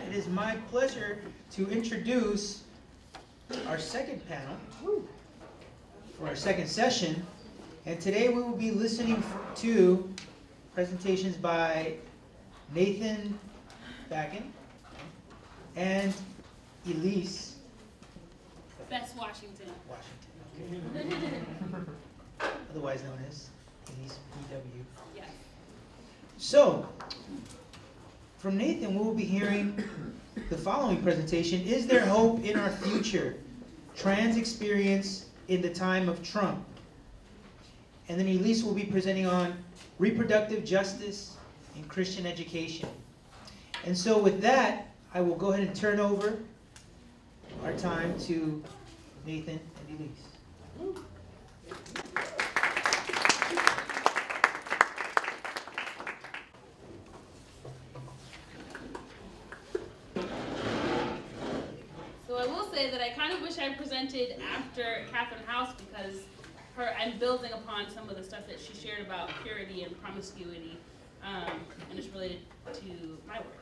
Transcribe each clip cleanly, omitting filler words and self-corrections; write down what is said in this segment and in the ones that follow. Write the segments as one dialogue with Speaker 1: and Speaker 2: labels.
Speaker 1: that, it is my pleasure to introduce our second panel for our second session. And today we will be listening to presentations by Nathan Backen and Elise
Speaker 2: Best Washington.
Speaker 1: Otherwise known as Elise BW.
Speaker 2: Yes.
Speaker 1: So, from Nathan, we will be hearing the following presentation: Is there hope in our future? Trans experience in the time of Trump. And then Elise will be presenting on reproductive justice in Christian education. And so with that, I will go ahead and turn over our time to Nathan and Elise.
Speaker 2: So I will say that I kind of wish I presented after Catherine House, because I'm building upon some of the stuff that she shared about purity and promiscuity, and it's related to my work.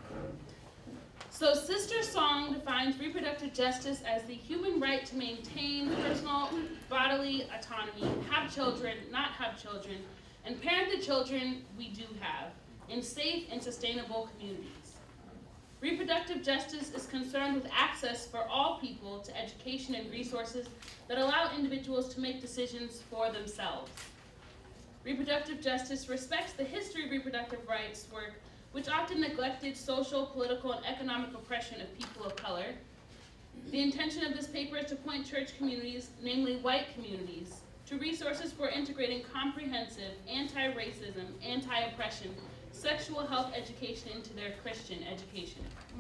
Speaker 2: So Sister Song defines reproductive justice as the human right to maintain personal bodily autonomy, have children, not have children, and parent the children we do have in safe and sustainable communities. Reproductive justice is concerned with access for all people to education and resources that allow individuals to make decisions for themselves. Reproductive justice respects the history of reproductive rights work, which often neglected social, political, and economic oppression of people of color. The intention of this paper is to point church communities, namely white communities, to resources for integrating comprehensive anti-racism, anti-oppression, sexual health education into their Christian education.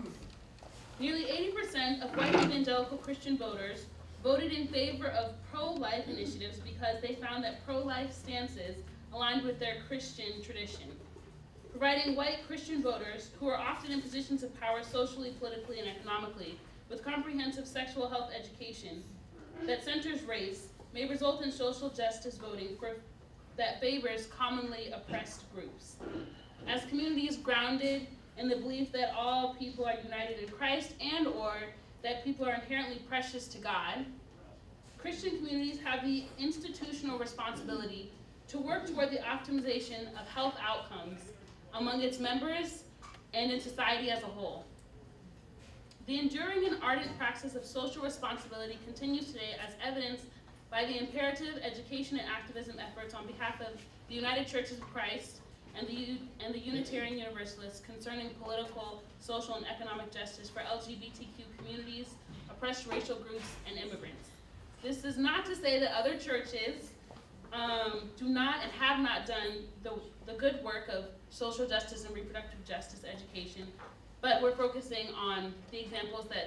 Speaker 2: Nearly 80% of white evangelical Christian voters voted in favor of pro-life initiatives because they found that pro-life stances aligned with their Christian tradition. Providing white Christian voters, who are often in positions of power socially, politically, and economically, with comprehensive sexual health education that centers race, may result in social justice voting that favors commonly oppressed groups. As communities grounded in the belief that all people are united in Christ and/or that people are inherently precious to God, Christian communities have the institutional responsibility to work toward the optimization of health outcomes among its members and in society as a whole. The enduring and ardent practice of social responsibility continues today, as evidenced by the imperative education and activism efforts on behalf of the United Churches of Christ and the Unitarian Universalists concerning political, social, and economic justice for LGBTQ communities, oppressed racial groups, and immigrants. This is not to say that other churches do not and have not done the good work of social justice and reproductive justice education, but we're focusing on the examples that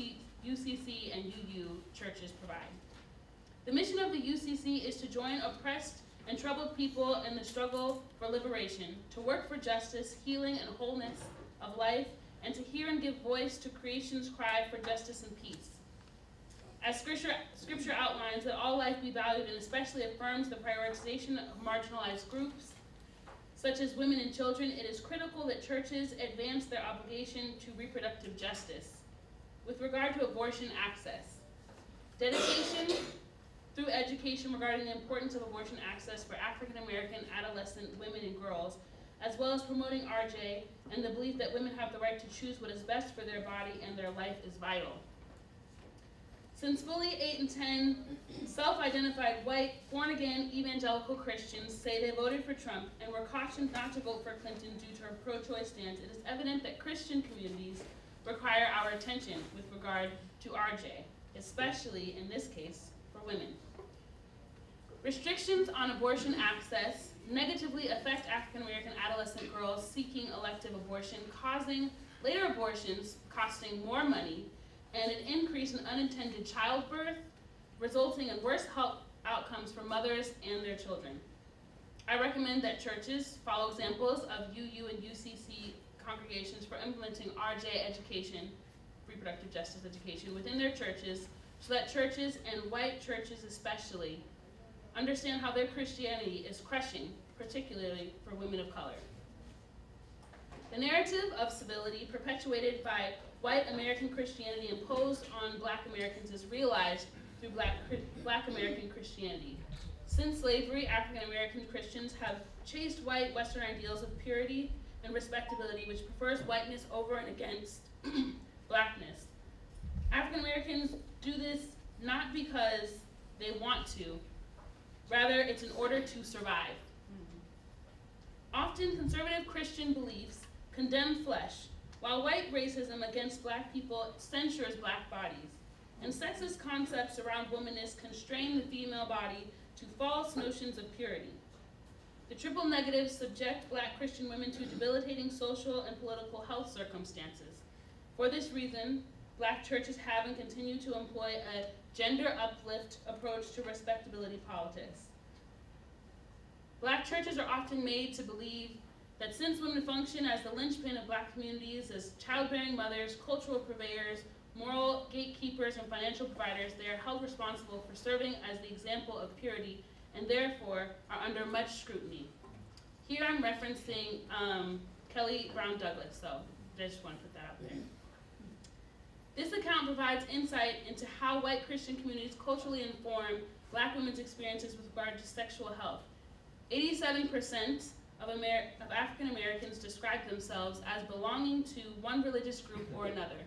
Speaker 2: UCC and UU churches provide. The mission of the UCC is to join oppressed and troubled people in the struggle for liberation, to work for justice, healing, and wholeness of life, and to hear and give voice to creation's cry for justice and peace. As scripture outlines that all life be valued and especially affirms the prioritization of marginalized groups, such as women and children, it is critical that churches advance their obligation to reproductive justice. With regard to abortion access, dedication through education regarding the importance of abortion access for African American adolescent women and girls, as well as promoting RJ and the belief that women have the right to choose what is best for their body and their life is vital. Since fully 8 in 10 self-identified white, born-again evangelical Christians say they voted for Trump and were cautioned not to vote for Clinton due to her pro-choice stance, it is evident that Christian communities require our attention with regard to RJ, especially in this case for women. Restrictions on abortion access negatively affect African American adolescent girls seeking elective abortion, causing later abortions costing more money and an increase in unintended childbirth, resulting in worse health outcomes for mothers and their children. I recommend that churches follow examples of UU and UCC congregations for implementing RJ education, reproductive justice education, within their churches, so that churches, and white churches especially, understand how their Christianity is crushing, particularly for women of color. The narrative of civility perpetuated by white American Christianity imposed on black Americans is realized through black American Christianity. Since slavery, African American Christians have chased white Western ideals of purity and respectability, which prefers whiteness over and against blackness. African Americans do this not because they want to, rather it's in order to survive. Often conservative Christian beliefs condemn flesh, while white racism against black people censures black bodies, and sexist concepts around womanness constrain the female body to false notions of purity. The triple negatives subject black Christian women to debilitating social and political health circumstances. For this reason, black churches have and continue to employ a gender uplift approach to respectability politics. Black churches are often made to believe that since women function as the linchpin of black communities, as childbearing mothers, cultural purveyors, moral gatekeepers, and financial providers, they are held responsible for serving as the example of purity and therefore are under much scrutiny. Here I'm referencing Kelly Brown Douglas, so I just want to put that out there. This account provides insight into how white Christian communities culturally inform black women's experiences with regard to sexual health. 87% of African Americans describe themselves as belonging to one religious group or another.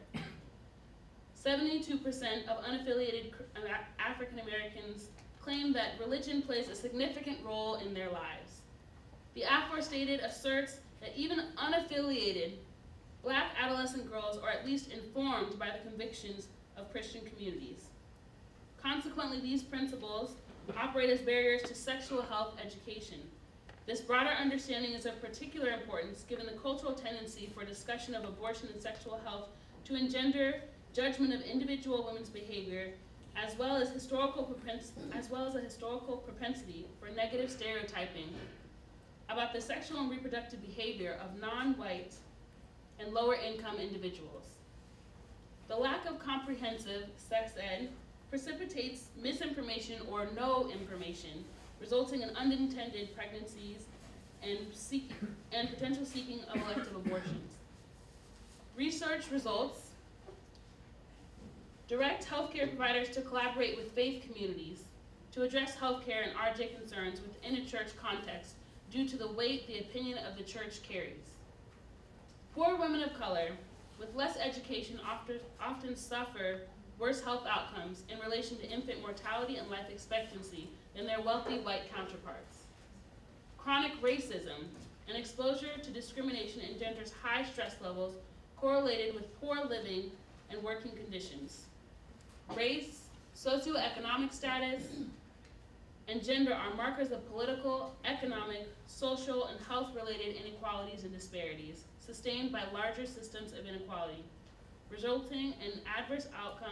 Speaker 2: 72% of unaffiliated African Americans claim that religion plays a significant role in their lives. The aforestated asserts that even unaffiliated black adolescent girls are at least informed by the convictions of Christian communities. Consequently, these principles operate as barriers to sexual health education. This broader understanding is of particular importance given the cultural tendency for discussion of abortion and sexual health to engender judgment of individual women's behavior, as well as a historical propensity for negative stereotyping about the sexual and reproductive behavior of non-white and lower income individuals. The lack of comprehensive sex ed precipitates misinformation or no information, resulting in unintended pregnancies and potential seeking of elective abortions. Research results direct healthcare providers to collaborate with faith communities to address healthcare and RJ concerns within a church context due to the weight the opinion of the church carries. Poor women of color with less education often suffer worse health outcomes in relation to infant mortality and life expectancy than their wealthy white counterparts. Chronic racism and exposure to discrimination engenders high stress levels correlated with poor living and working conditions. Race, socioeconomic status, and gender are markers of political, economic, social, and health-related inequalities and disparities sustained by larger systems of inequality, resulting in adverse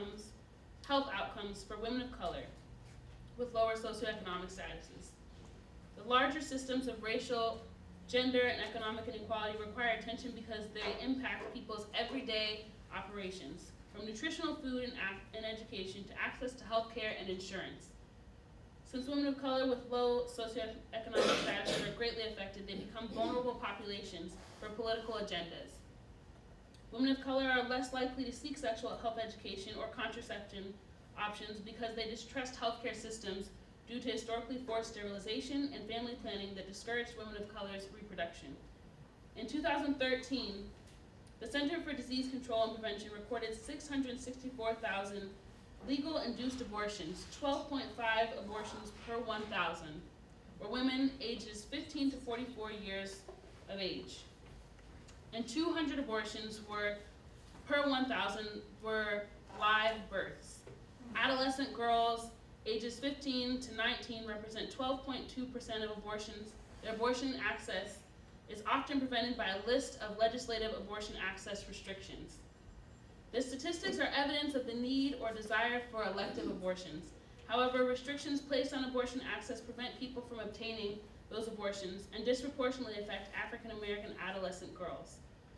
Speaker 2: health outcomes for women of color with lower socioeconomic statuses. The larger systems of racial, gender, and economic inequality require attention because they impact people's everyday operations, from nutritional food and education to access to health care and insurance. Since women of color with low socioeconomic status are greatly affected, they become vulnerable populations for political agendas. Women of color are less likely to seek sexual health education or contraception options because they distrust healthcare systems due to historically forced sterilization and family planning that discouraged women of color's reproduction. In 2013, the Center for Disease Control and Prevention recorded 664,000 legal induced abortions, 12.5 abortions per 1,000, were women ages 15 to 44 years of age. And 200 abortions were per 1,000 were live births. Adolescent girls ages 15 to 19 represent 12.2% of abortions. Their abortion access is often prevented by a list of legislative abortion access restrictions. The statistics are evidence of the need or desire for elective abortions. However, restrictions placed on abortion access prevent people from obtaining those abortions and disproportionately affect African American adolescent girls.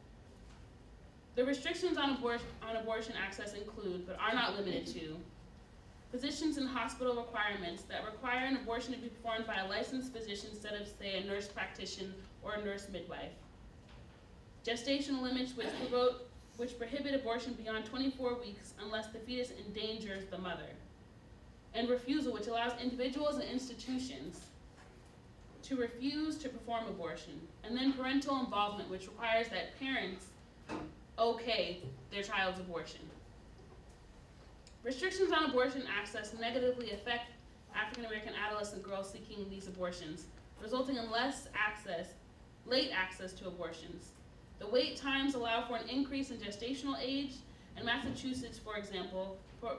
Speaker 2: The restrictions on abortion access include, but are not limited to, physicians and hospital requirements that require an abortion to be performed by a licensed physician instead of, say, a nurse practitioner or a nurse midwife. gestational limits which prohibit abortion beyond 24 weeks unless the fetus endangers the mother, and refusal, which allows individuals and institutions to refuse to perform abortion, and then parental involvement, which requires that parents okay their child's abortion. Restrictions on abortion access negatively affect African American adolescent girls seeking these abortions, resulting in late access to abortions. The wait times allow for an increase in gestational age, and Massachusetts, for example,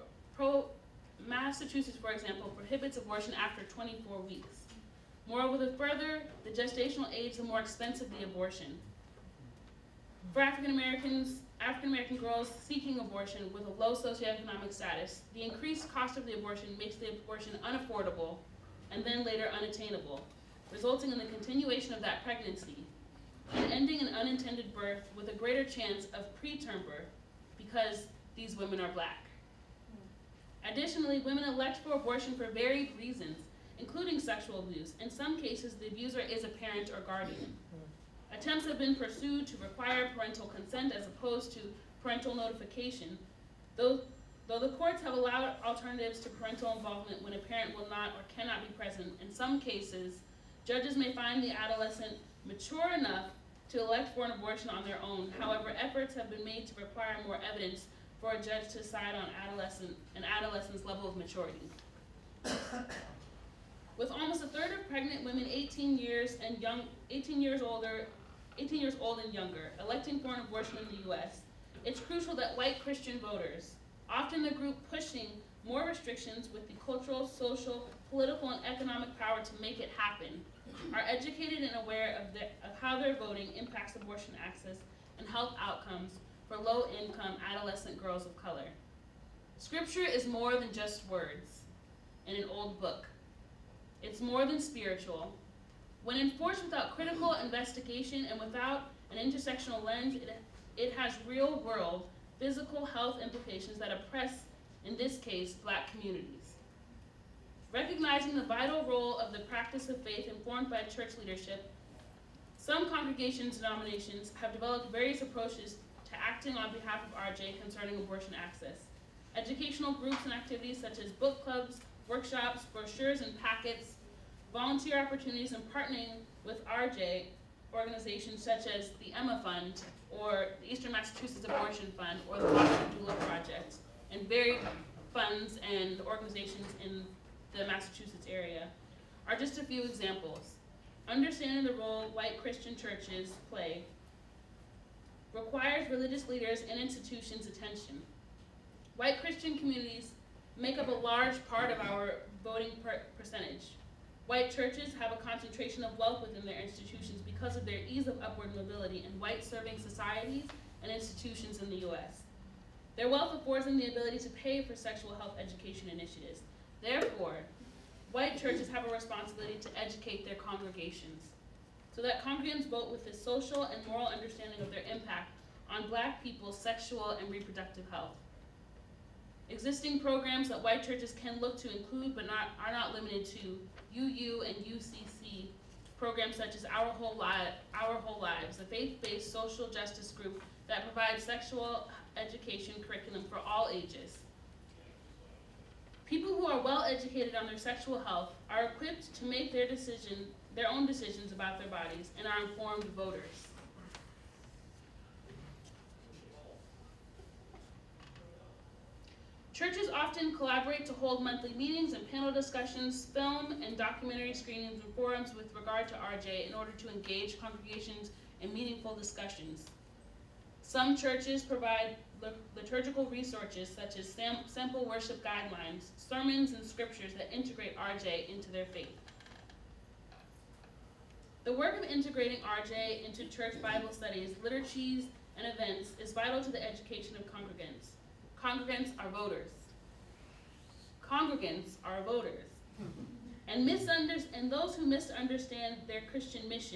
Speaker 2: prohibits abortion after 24 weeks. Moreover, the further the gestational age, the more expensive the abortion. For African American girls seeking abortion with a low socioeconomic status, the increased cost of the abortion makes the abortion unaffordable and then later unattainable, resulting in the continuation of that pregnancy and ending in unintended birth with a greater chance of preterm birth because these women are Black. Additionally, women elect for abortion for varied reasons, including sexual abuse. In some cases, the abuser is a parent or guardian. Attempts have been pursued to require parental consent as opposed to parental notification, though the courts have allowed alternatives to parental involvement when a parent will not or cannot be present. In some cases, judges may find the adolescent mature enough to elect for an abortion on their own. However, efforts have been made to require more evidence for a judge to decide on an adolescent's level of maturity. With almost a third of pregnant women 18 years old and younger electing for an abortion in the U.S., it's crucial that white Christian voters, often the group pushing more restrictions with the cultural, social, political, and economic power to make it happen, are educated and aware of how their voting impacts abortion access and health outcomes for low-income adolescent girls of color. Scripture is more than just words in an old book. It's more than spiritual. When enforced without critical investigation and without an intersectional lens, it has real-world physical health implications that oppress, in this case, Black communities. Recognizing the vital role of the practice of faith informed by church leadership, some congregations and denominations have developed various approaches to acting on behalf of RJ concerning abortion access. Educational groups and activities such as book clubs, workshops, brochures and packets, volunteer opportunities, and partnering with RJ organizations such as the Emma Fund or the Eastern Massachusetts Abortion Fund or the Washington Doula Project, and varied funds and organizations in the Massachusetts area are just a few examples. Understanding the role white Christian churches play requires religious leaders and institutions' attention. White Christian communities make up a large part of our voting percentage. White churches have a concentration of wealth within their institutions because of their ease of upward mobility in white-serving societies and institutions in the U.S. Their wealth affords them the ability to pay for sexual health education initiatives. Therefore, white churches have a responsibility to educate their congregations so that congregants vote with a social and moral understanding of their impact on Black people's sexual and reproductive health. Existing programs that white churches can look to include but are not limited to UU and UCC programs such as Our Whole Lives, a faith-based social justice group that provides sexual education curriculum for all ages. People who are well educated on their sexual health are equipped to make their own decisions about their bodies and are informed voters. Churches often collaborate to hold monthly meetings and panel discussions, film and documentary screenings, and forums with regard to RJ in order to engage congregations in meaningful discussions. Some churches provide liturgical resources such as sample worship guidelines, sermons, and scriptures that integrate RJ into their faith. The work of integrating RJ into church Bible studies, liturgies, and events is vital to the education of congregants. Congregants are voters. Congregants are voters. And those who misunderstand their Christian mission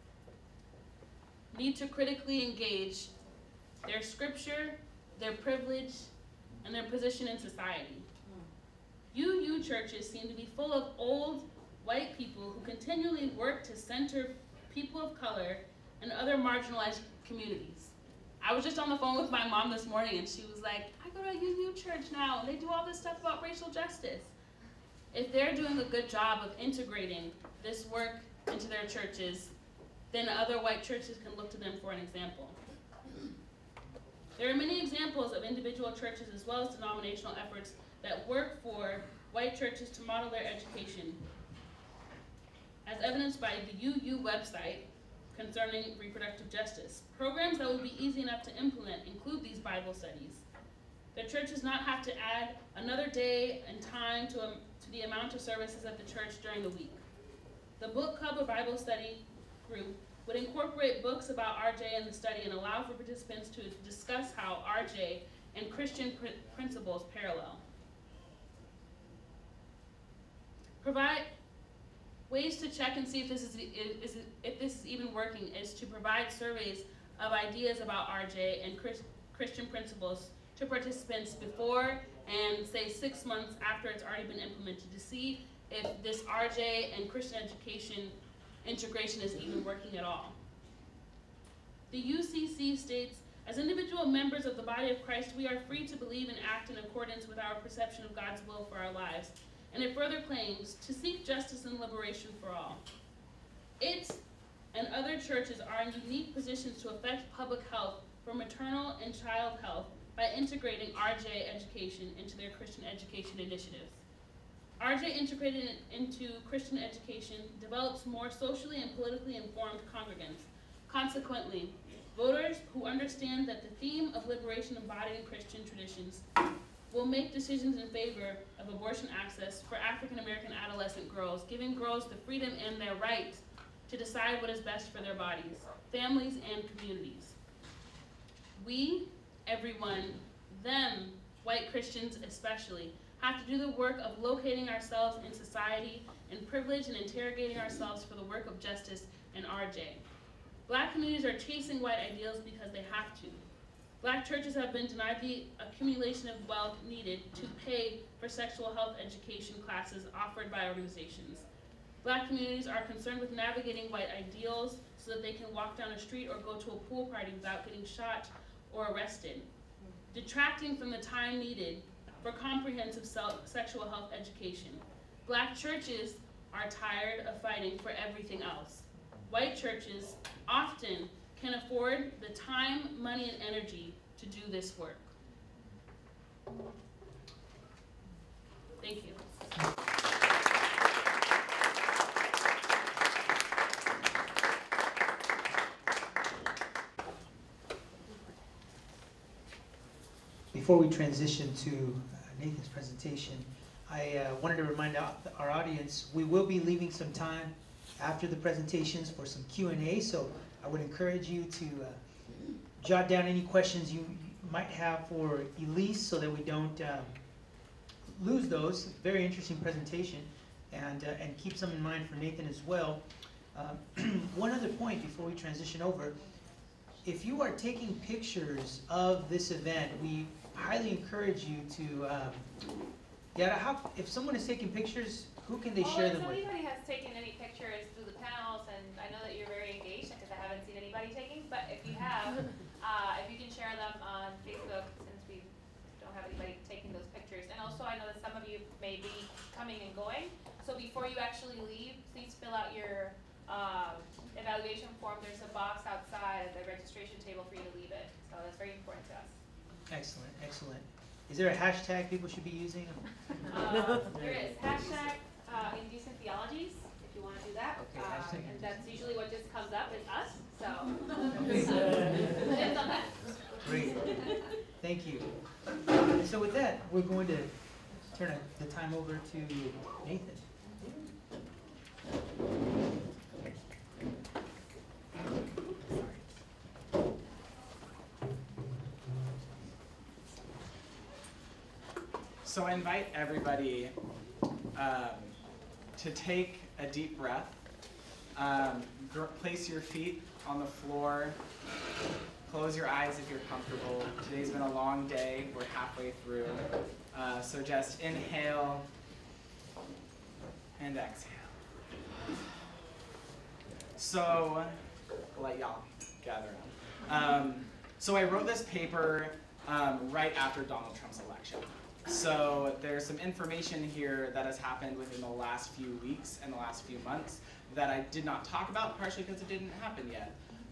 Speaker 2: need to critically engage their scripture, their privilege, and their position in society. UU churches seem to be full of old white people who continually work to center people of color and other marginalized communities. I was just on the phone with my mom this morning, and she was like, I go to a UU church now, and they do all this stuff about racial justice. If they're doing a good job of integrating this work into their churches, then other white churches can look to them for an example. There are many examples of individual churches as well as denominational efforts that work for white churches to model their education, as evidenced by the UU website concerning reproductive justice. Programs that would be easy enough to implement include these Bible studies. The church does not have to add another day and time to the amount of services at the church during the week. The book club or Bible study group would incorporate books about RJ in the study and allow for participants to discuss how RJ and Christian principles parallel. Provide ways to check and see if this is even working is to provide surveys of ideas about RJ and Christian principles to participants before and say 6 months after it's already been implemented to see if this RJ and Christian education integration is even working at all. The UCC states, as individual members of the body of Christ, we are free to believe and act in accordance with our perception of God's will for our lives. And it further claims to seek justice and liberation for all. It and other churches are in unique positions to affect public health for maternal and child health by integrating RJ education into their Christian education initiatives. RJ integrated into Christian education develops more socially and politically informed congregants. Consequently, voters who understand that the theme of liberation embodied in Christian traditions will make decisions in favor of abortion access for African American adolescent girls, giving girls the freedom and their right to decide what is best for their bodies, families, and communities. We, everyone, them, white Christians especially, have to do the work of locating ourselves in society and privilege and interrogating ourselves for the work of justice and RJ. Black communities are chasing white ideals because they have to. Black churches have been denied the accumulation of wealth needed to pay for sexual health education classes offered by organizations. Black communities are concerned with navigating white ideals so that they can walk down a street or go to a pool party without getting shot or arrested, detracting from the time needed for comprehensive sexual health education. Black churches are tired of fighting for everything else. White churches often can afford the time, money, and energy to do this work. Thank you.
Speaker 1: Before we transition to Nathan's presentation, I wanted to remind our audience we will be leaving some time after the presentations for some Q&A, so I would encourage you to jot down any questions you might have for Elise so that we don't lose those. Very interesting presentation, and keep some in mind for Nathan as well. One other point before we transition over, if you are taking pictures of this event, we highly encourage you to, if someone is taking pictures, who can they share them with?
Speaker 3: If anybody has taken any pictures through the panels, and I know that you're very engaged because I haven't seen anybody taking, but if you have, if you can share them on Facebook, since we don't have anybody taking those pictures. And also I know that some of you may be coming and going, so before you actually leave, please fill out your evaluation form. There's a box outside at the registration table for you to leave it, so that's very important to us.
Speaker 1: Excellent, excellent. Is there a hashtag people should be using?
Speaker 3: There is. Hashtag indecent theologies, if you want to do that.
Speaker 1: Okay,
Speaker 3: and that's usually what just comes up is us, so depends on that.
Speaker 1: Great. Thank you. So with that, we're going to turn the time over to Nathan.
Speaker 4: So I invite everybody to take a deep breath. Place your feet on the floor. Close your eyes if you're comfortable. Today's been a long day. We're halfway through. So just inhale and exhale. So let y'all gather up. So I wrote this paper right after Donald Trump's election. So there's some information here that has happened within the last few weeks and the last few months that I did not talk about, partially because it didn't happen yet.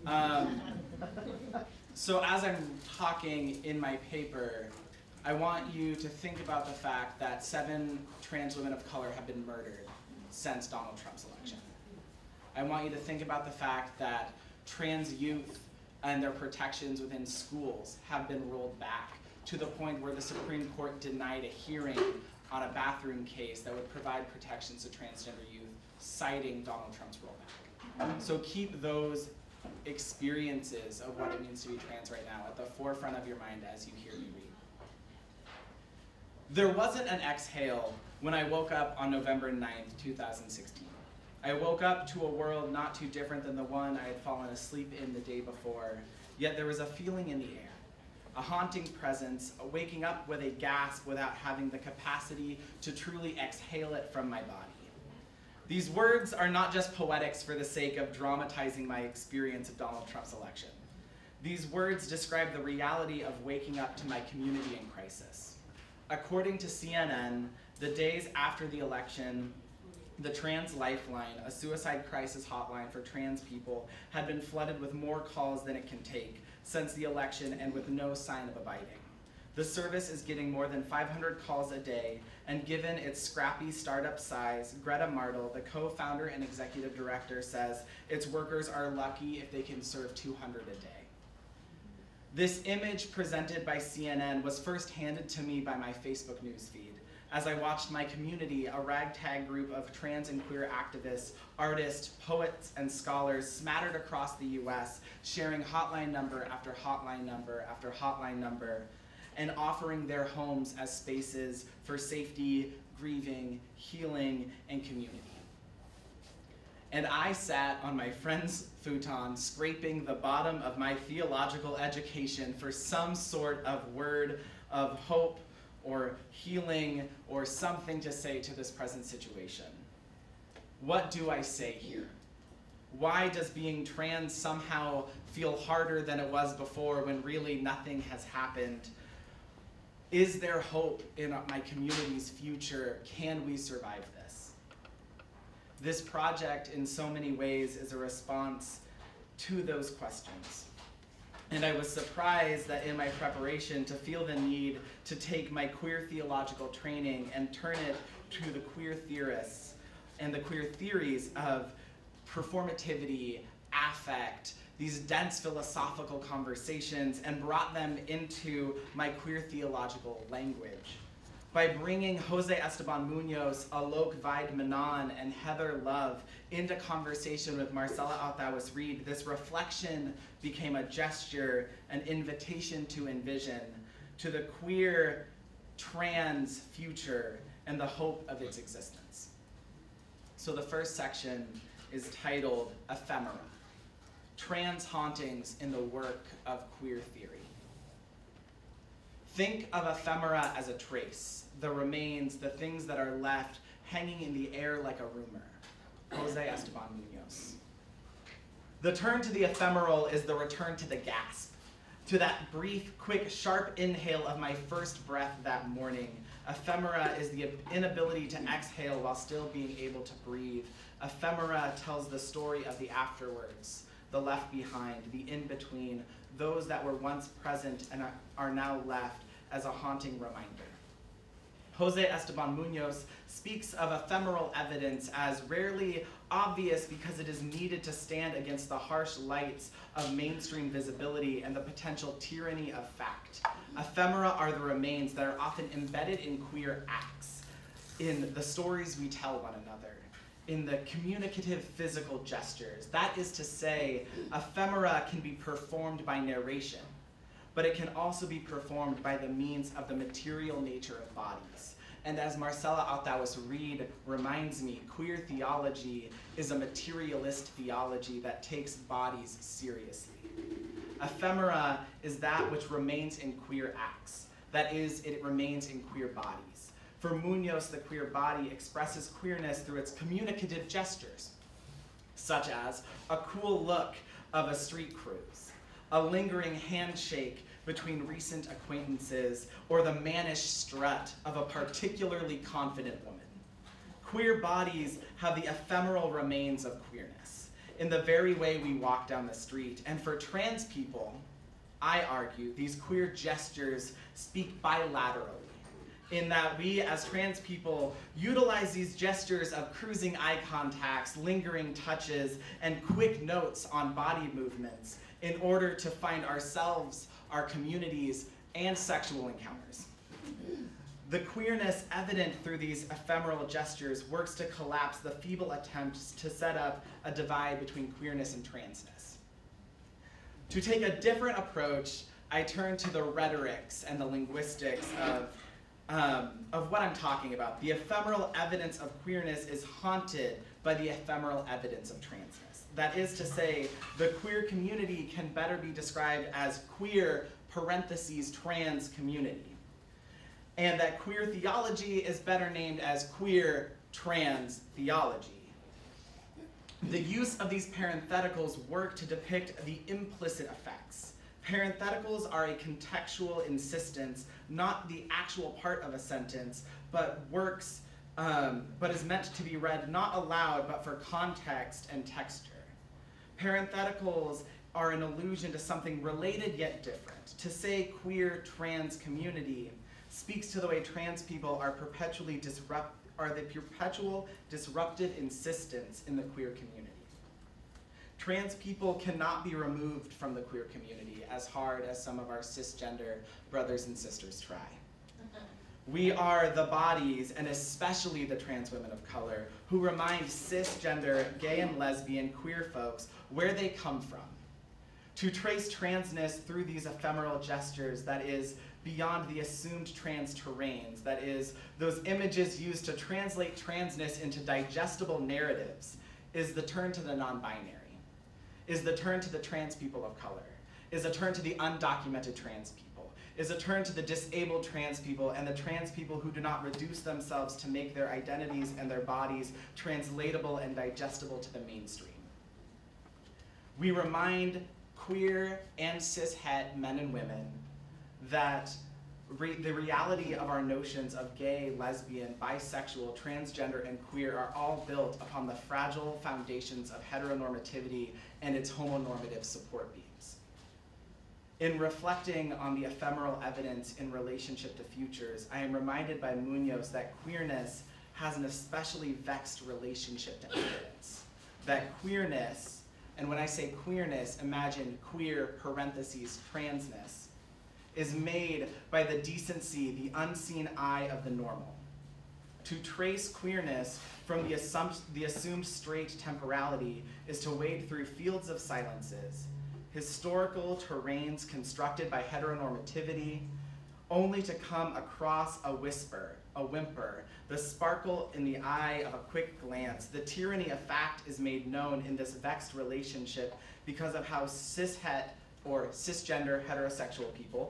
Speaker 4: So as I'm talking in my paper, I want you to think about the fact that 7 trans women of color have been murdered since Donald Trump's election. I want you to think about the fact that trans youth and their protections within schools have been rolled back to the point where the Supreme Court denied a hearing on a bathroom case that would provide protections to transgender youth, citing Donald Trump's rollback. So keep those experiences of what it means to be trans right now at the forefront of your mind as you hear me read. There wasn't an exhale when I woke up on November 9th, 2016. I woke up to a world not too different than the one I had fallen asleep in the day before, yet there was a feeling in the air, a haunting presence, a waking up with a gasp without having the capacity to truly exhale it from my body. These words are not just poetics for the sake of dramatizing my experience of Donald Trump's election. These words describe the reality of waking up to my community in crisis. According to CNN, the days after the election, the Trans Lifeline, a suicide crisis hotline for trans people, had been flooded with more calls than it can take since the election and with no sign of abating. The service is getting more than 500 calls a day, and given its scrappy startup size, Greta Martel, the co-founder and executive director, says its workers are lucky if they can serve 200 a day. This image presented by CNN was first handed to me by my Facebook newsfeed as I watched my community, a ragtag group of trans and queer activists, artists, poets, and scholars smattered across the US, sharing hotline number after hotline number after hotline number, and offering their homes as spaces for safety, grieving, healing, and community. And I sat on my friend's futon, scraping the bottom of my theological education for some sort of word of hope or healing or something to say to this present situation. What do I say here? Why does being trans somehow feel harder than it was before when really nothing has happened? Is there hope in my community's future? Can we survive this? This project, in so many ways, is a response to those questions. And I was surprised that in my preparation to feel the need to take my queer theological training and turn it to the queer theorists and the queer theories of performativity, affect, these dense philosophical conversations, and brought them into my queer theological language. By bringing Jose Esteban Munoz, Alok Vaid Menon, and Heather Love into conversation with Marcella Althaus-Reid, this reflection became a gesture, an invitation to envision, to the queer trans future and the hope of its existence. So the first section is titled Ephemera, Trans Hauntings in the Work of Queer Theory. Think of ephemera as a trace, the remains, the things that are left hanging in the air like a rumor. Jose Esteban Munoz. The turn to the ephemeral is the return to the gasp, to that brief, quick, sharp inhale of my first breath that morning. Ephemera is the inability to exhale while still being able to breathe. Ephemera tells the story of the afterwards, the left behind, the in-between, those that were once present and are now left as a haunting reminder. Jose Esteban Munoz speaks of ephemeral evidence as rarely obvious because it is needed to stand against the harsh lights of mainstream visibility and the potential tyranny of fact. Ephemera are the remains that are often embedded in queer acts, in the stories we tell one another, in the communicative physical gestures. That is to say, ephemera can be performed by narration, but it can also be performed by the means of the material nature of bodies. And as Marcella Althaus-Reid reminds me, queer theology is a materialist theology that takes bodies seriously. Ephemera is that which remains in queer acts. That is, it remains in queer bodies. For Munoz, the queer body expresses queerness through its communicative gestures, such as a cool look of a street cruise, a lingering handshake between recent acquaintances, or the mannish strut of a particularly confident woman. Queer bodies have the ephemeral remains of queerness in the very way we walk down the street. And for trans people, I argue, these queer gestures speak bilaterally, in that we as trans people utilize these gestures of cruising eye contacts, lingering touches, and quick notes on body movements in order to find ourselves, our communities, and sexual encounters. The queerness evident through these ephemeral gestures works to collapse the feeble attempts to set up a divide between queerness and transness. To take a different approach, I turn to the rhetorics and the linguistics of what I'm talking about. The ephemeral evidence of queerness is haunted by the ephemeral evidence of transness. That is to say, the queer community can better be described as queer parentheses trans community. And that queer theology is better named as queer trans theology. The use of these parentheticals work to depict the implicit effects. Parentheticals are a contextual insistence, not the actual part of a sentence, but is meant to be read not aloud, but for context and texture. Parentheticals are an allusion to something related yet different. To say queer trans community speaks to the way trans people are the perpetual disruptive insistence in the queer community. Trans people cannot be removed from the queer community as hard as some of our cisgender brothers and sisters try. We are the bodies, and especially the trans women of color, who remind cisgender, gay and lesbian, queer folks where they come from. To trace transness through these ephemeral gestures, that is, beyond the assumed trans terrains, that is, those images used to translate transness into digestible narratives, is the turn to the non-binary, is the turn to the trans people of color, is a turn to the undocumented trans people, is a turn to the disabled trans people and the trans people who do not reduce themselves to make their identities and their bodies translatable and digestible to the mainstream. We remind queer and cishet men and women that the reality of our notions of gay, lesbian, bisexual, transgender, and queer are all built upon the fragile foundations of heteronormativity and its homonormative support beams. In reflecting on the ephemeral evidence in relationship to futures, I am reminded by Munoz that queerness has an especially vexed relationship to evidence. That queerness, and when I say queerness, imagine queer parentheses transness, is made by the decency, the unseen eye of the normal. To trace queerness from the assumed straight temporality is to wade through fields of silences, historical terrains constructed by heteronormativity, only to come across a whisper, a whimper, the sparkle in the eye of a quick glance. The tyranny of fact is made known in this vexed relationship because of how cishet or cisgender heterosexual people,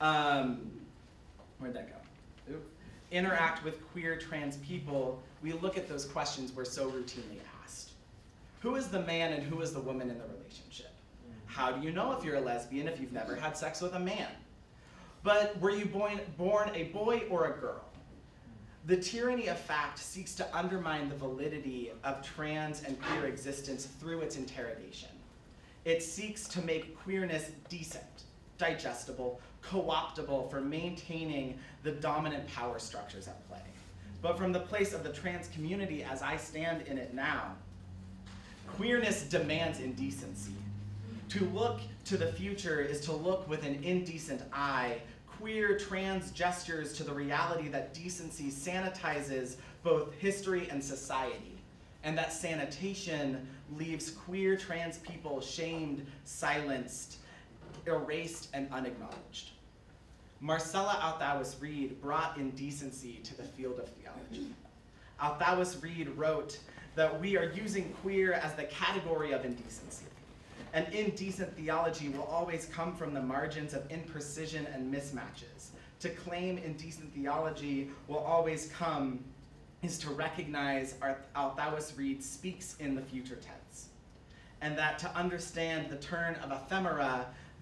Speaker 4: where'd that go? Oop. Interact with queer trans people. We look at those questions we're so routinely asked. Who is the man and who is the woman in the relationship? How do you know if you're a lesbian if you've never had sex with a man? But were you born a boy or a girl? The tyranny of fact seeks to undermine the validity of trans and queer existence through its interrogation. It seeks to make queerness decent, digestible, co-optable for maintaining the dominant power structures at play. But from the place of the trans community as I stand in it now, queerness demands indecency. To look to the future is to look with an indecent eye. Queer trans gestures to the reality that decency sanitizes both history and society, and that sanitation leaves queer trans people shamed, silenced, erased, and unacknowledged. Marcella Althaus-Reid brought indecency to the field of theology. Althaus-Reid wrote that we are using queer as the category of indecency. And indecent theology will always come from the margins of imprecision and mismatches. To claim indecent theology will always come is to recognize Althaus-Reid speaks in the future tense. And that to understand the turn of ephemera,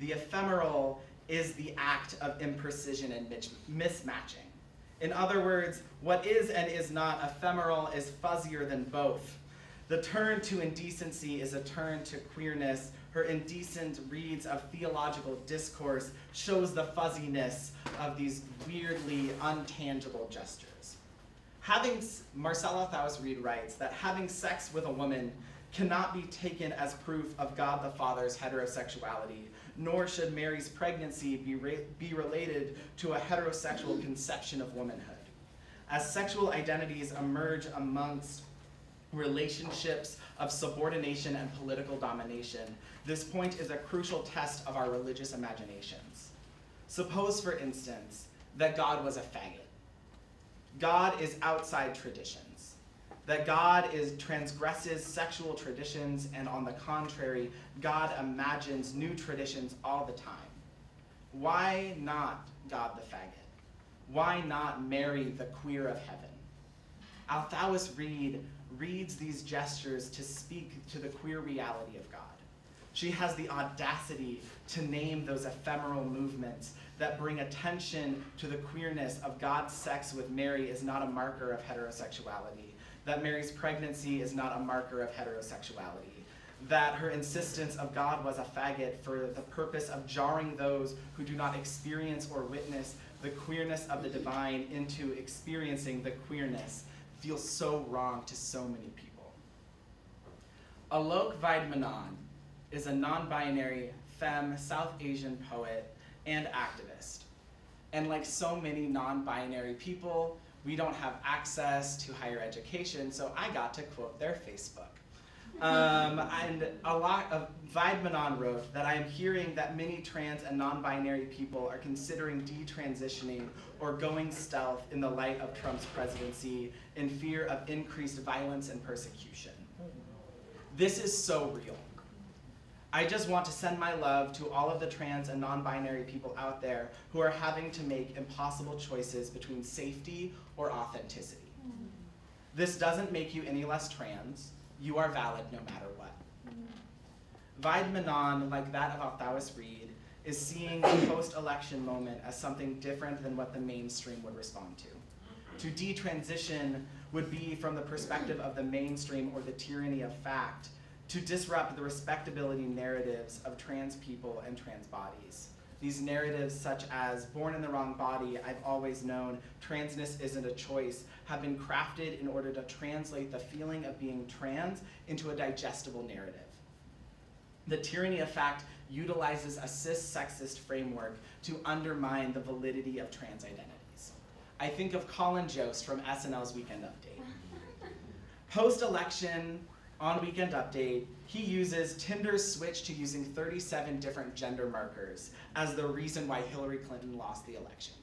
Speaker 4: The ephemeral is the act of imprecision and mismatching. In other words, what is and is not ephemeral is fuzzier than both. The turn to indecency is a turn to queerness. Her indecent reads of theological discourse shows the fuzziness of these weirdly untangible gestures. Marcella Althaus-Reid writes that having sex with a woman cannot be taken as proof of God the Father's heterosexuality, nor should Mary's pregnancy be related to a heterosexual conception of womanhood. As sexual identities emerge amongst relationships of subordination and political domination, this point is a crucial test of our religious imaginations. Suppose, for instance, that God was a faggot. God is outside traditions. That God transgresses sexual traditions, and on the contrary, God imagines new traditions all the time. Why not God the faggot? Why not Mary the queer of heaven? Althaus-Reid reads these gestures to speak to the queer reality of God. She has the audacity to name those ephemeral movements that bring attention to the queerness of God's sex with Mary is not a marker of heterosexuality, that Mary's pregnancy is not a marker of heterosexuality, that her insistence of God was a faggot for the purpose of jarring those who do not experience or witness the queerness of the divine into experiencing the queerness feels so wrong to so many people. Alok Vaidmanan is a non-binary femme South Asian poet and activist. And like so many non-binary people, we don't have access to higher education, so I got to quote their Facebook. And a lot of Vaidmanan wrote that I am hearing that many trans and non-binary people are considering detransitioning or going stealth in the light of Trump's presidency in fear of increased violence and persecution. This is so real. I just want to send my love to all of the trans and non-binary people out there who are having to make impossible choices between safety or authenticity. This doesn't make you any less trans. You are valid no matter what. Vaidmanan, like that of Althaus-Reid, is seeing the post-election moment as something different than what the mainstream would respond to. To detransition would be from the perspective of the mainstream or the tyranny of fact, to disrupt the respectability narratives of trans people and trans bodies. These narratives such as, born in the wrong body, I've always known, transness isn't a choice, have been crafted in order to translate the feeling of being trans into a digestible narrative. The tyranny of fact utilizes a cis-sexist framework to undermine the validity of trans identities. I think of Colin Jost from SNL's Weekend Update. Post-election, on Weekend Update, he uses Tinder's switch to using 37 different gender markers as the reason why Hillary Clinton lost the election.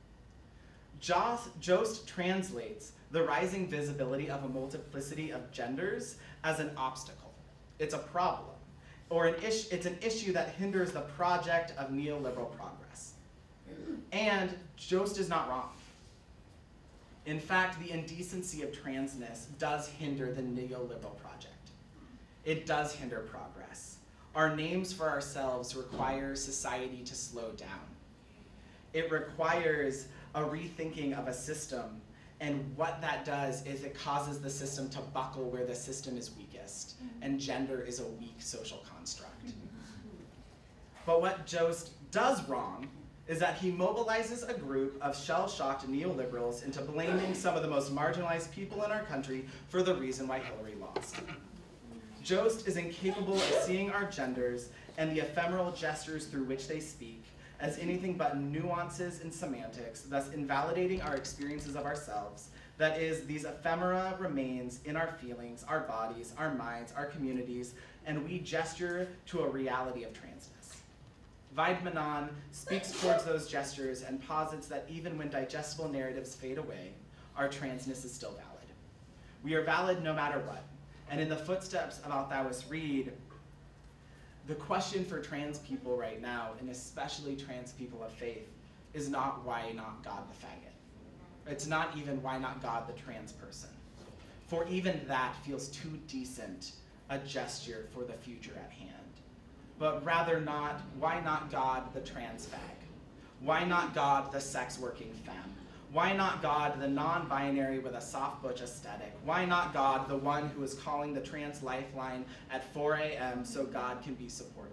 Speaker 4: Jost translates the rising visibility of a multiplicity of genders as an obstacle. It's a problem, or it's an issue that hinders the project of neoliberal progress. And Jost is not wrong. In fact, the indecency of transness does hinder the neoliberal project. It does hinder progress. Our names for ourselves require society to slow down. It requires a rethinking of a system, and what that does is it causes the system to buckle where the system is weakest, and gender is a weak social construct. But what Jost does wrong is that he mobilizes a group of shell-shocked neoliberals into blaming some of the most marginalized people in our country for the reason why Hillary lost. Jost is incapable of seeing our genders and the ephemeral gestures through which they speak as anything but nuances and semantics, thus invalidating our experiences of ourselves. That is, these ephemera remains in our feelings, our bodies, our minds, our communities, and we gesture to a reality of transness. Vaidmanan speaks towards those gestures and posits that even when digestible narratives fade away, our transness is still valid. We are valid no matter what. And in the footsteps of Althaus-Reid, the question for trans people right now, and especially trans people of faith, is not why not God the faggot. It's not even why not God the trans person. For even that feels too decent a gesture for the future at hand. but rather not, why not God the trans fag? Why not God the sex-working femme? Why not God the non-binary with a soft butch aesthetic? Why not God the one who is calling the trans lifeline at 4 a.m. so God can be supported?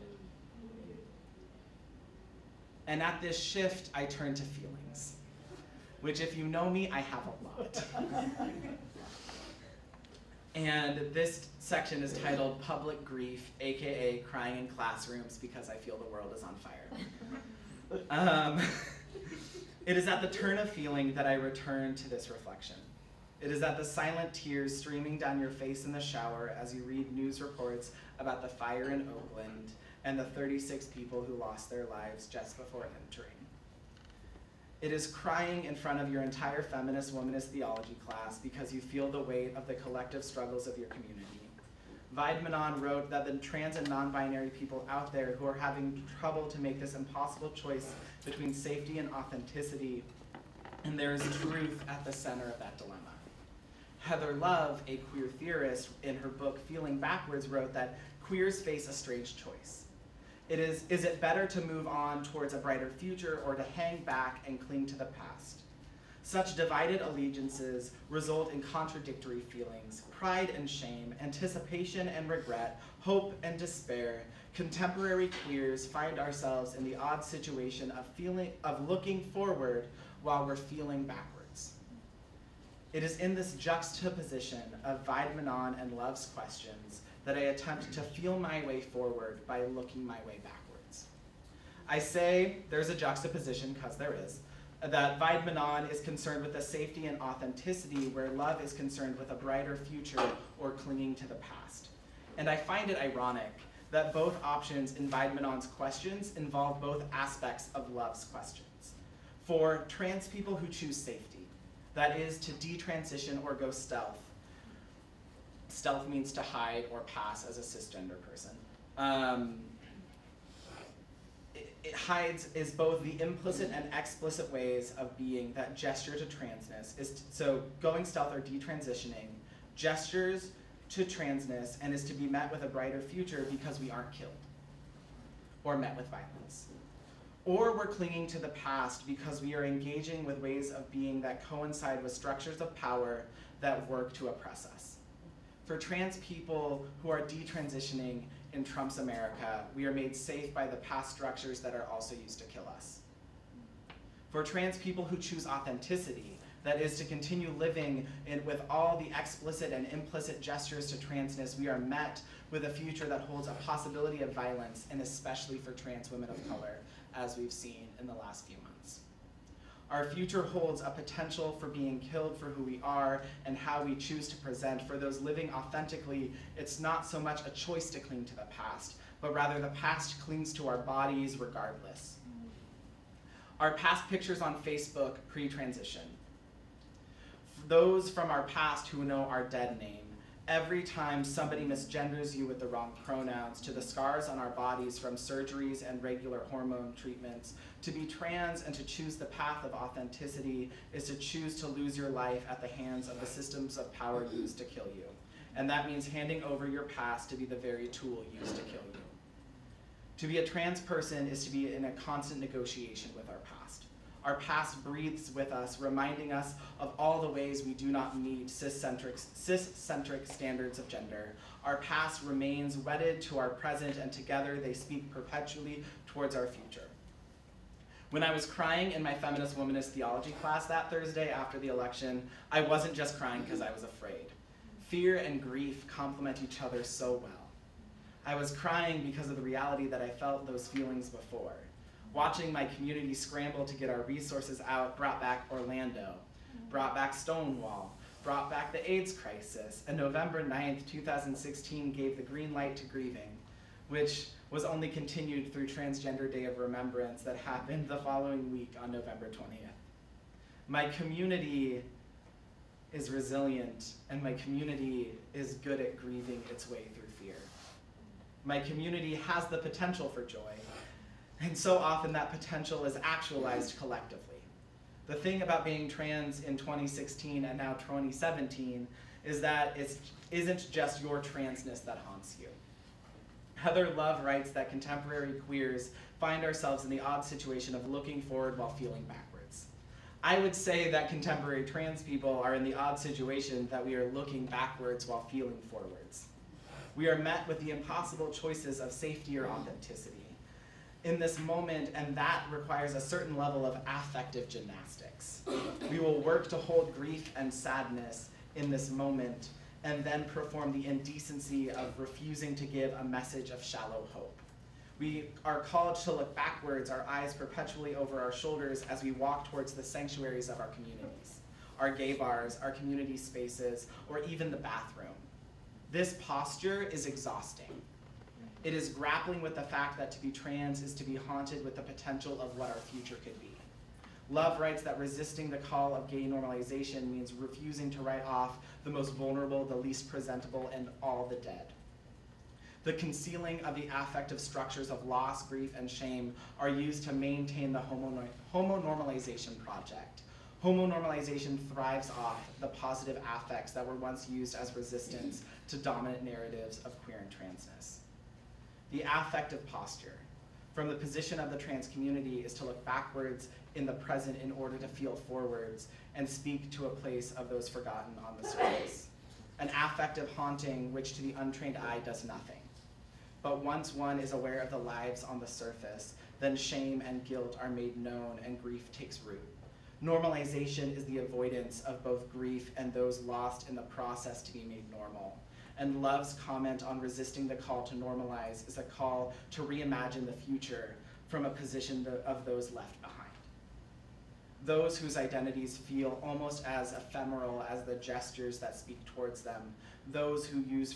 Speaker 4: And at this shift, I turn to feelings, which if you know me, I have a lot. And this section is titled Public Grief, aka Crying in Classrooms because I feel the world is on fire. It is at the turn of feeling that I return to this reflection. It is at the silent tears streaming down your face in the shower as you read news reports about the fire in Oakland and the 36 people who lost their lives just before entering. It is crying in front of your entire feminist womanist theology class because you feel the weight of the collective struggles of your community. Weidmanon wrote that the trans and non-binary people out there who are having trouble to make this impossible choice between safety and authenticity, and there is truth at the center of that dilemma. Heather Love, a queer theorist, in her book Feeling Backwards, wrote that queers face a strange choice. Is it better to move on towards a brighter future or to hang back and cling to the past? Such divided allegiances result in contradictory feelings, pride and shame, anticipation and regret, hope and despair. Contemporary queers find ourselves in the odd situation of looking forward while we're feeling backwards. It is in this juxtaposition of Weidmanon and Love's questions that I attempt to feel my way forward by looking my way backwards. I say there's a juxtaposition, because there is, that Weidmanon is concerned with the safety and authenticity, where Love is concerned with a brighter future or clinging to the past. And I find it ironic that both options in Weidmanon's questions involve both aspects of Love's questions. For trans people who choose safety, that is to detransition or go stealth. Stealth means to hide or pass as a cisgender person. It hides is both the implicit and explicit ways of being that gesture to transness. So going stealth or detransitioning gestures to transness and is to be met with a brighter future because we aren't killed or met with violence. Or we're clinging to the past because we are engaging with ways of being that coincide with structures of power that work to oppress us. For trans people who are detransitioning in Trump's America, we are made safe by the past structures that are also used to kill us. For trans people who choose authenticity, that is to continue living with all the explicit and implicit gestures to transness, we are met with a future that holds a possibility of violence, and especially for trans women of color, as we've seen in the last few months. Our future holds a potential for being killed for who we are and how we choose to present. For those living authentically, it's not so much a choice to cling to the past, but rather the past clings to our bodies regardless. Our past pictures on Facebook pre-transition. Those from our past who know our dead name. Every time somebody misgenders you with the wrong pronouns, to the scars on our bodies from surgeries and regular hormone treatments. To be trans and to choose the path of authenticity is to choose to lose your life at the hands of the systems of power used to kill you. And that means handing over your past to be the very tool used to kill you. To be a trans person is to be in a constant negotiation with our past. Our past breathes with us, reminding us of all the ways we do not meet cis-centric standards of gender. Our past remains wedded to our present, and together they speak perpetually towards our future. When I was crying in my feminist womanist theology class that Thursday after the election, I wasn't just crying because I was afraid. Fear and grief complement each other so well. I was crying because of the reality that I felt those feelings before. Watching my community scramble to get our resources out brought back Orlando, brought back Stonewall, brought back the AIDS crisis, and November 9th, 2016 gave the green light to grieving, which was only continued through Transgender Day of Remembrance that happened the following week on November 20th. My community is resilient, and my community is good at grieving its way through fear. My community has the potential for joy, and so often that potential is actualized collectively. The thing about being trans in 2016 and now 2017 is that it isn't just your transness that haunts you. Heather Love writes that contemporary queers find ourselves in the odd situation of looking forward while feeling backwards. I would say that contemporary trans people are in the odd situation that we are looking backwards while feeling forwards. We are met with the impossible choices of safety or authenticity in this moment, and that requires a certain level of affective gymnastics. We will work to hold grief and sadness in this moment, and then perform the indecency of refusing to give a message of shallow hope. We are called to look backwards, our eyes perpetually over our shoulders as we walk towards the sanctuaries of our communities, our gay bars, our community spaces, or even the bathroom. This posture is exhausting. It is grappling with the fact that to be trans is to be haunted with the potential of what our future could be. Love writes that resisting the call of gay normalization means refusing to write off the most vulnerable, the least presentable, and all the dead. The concealing of the affective structures of loss, grief, and shame are used to maintain the homonormalization project. Homonormalization thrives off the positive affects that were once used as resistance to dominant narratives of queer and transness. The affective posture from the position of the trans community is to look backwards in the present in order to feel forwards and speak to a place of those forgotten on the surface. An affective haunting which to the untrained eye does nothing. But once one is aware of the lives on the surface, then shame and guilt are made known and grief takes root. Normalization is the avoidance of both grief and those lost in the process to be made normal. And Love's comment on resisting the call to normalize is a call to reimagine the future from a position of those left behind. Those whose identities feel almost as ephemeral as the gestures that speak towards them, those who use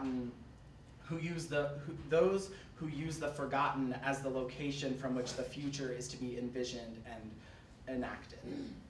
Speaker 4: those who use the forgotten as the location from which the future is to be envisioned and enacted.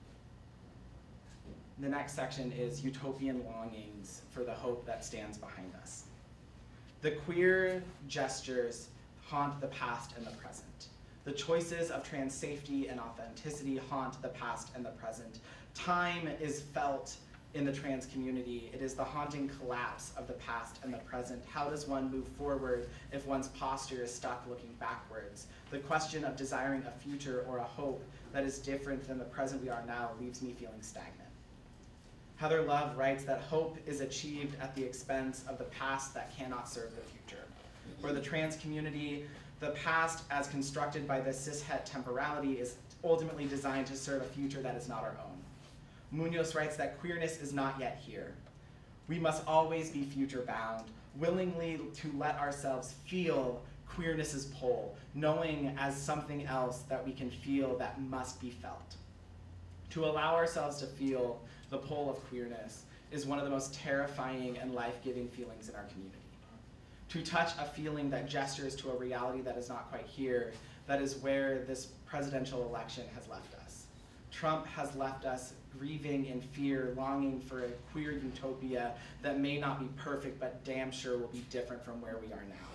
Speaker 4: The next section is utopian longings for the hope that stands behind us. The queer gestures haunt the past and the present. The choices of trans safety and authenticity haunt the past and the present. Time is felt in the trans community. It is the haunting collapse of the past and the present. How does one move forward if one's posture is stuck looking backwards? The question of desiring a future or a hope that is different than the present we are now leaves me feeling stagnant. Heather Love writes that hope is achieved at the expense of the past that cannot serve the future. For the trans community, the past as constructed by the cishet temporality is ultimately designed to serve a future that is not our own. Munoz writes that queerness is not yet here. We must always be future bound, willingly to let ourselves feel queerness's pull, knowing as something else that we can feel that must be felt. To allow ourselves to feel the pull of queerness is one of the most terrifying and life-giving feelings in our community. To touch a feeling that gestures to a reality that is not quite here, that is where this presidential election has left us. Trump has left us grieving in fear, longing for a queer utopia that may not be perfect, but damn sure will be different from where we are now.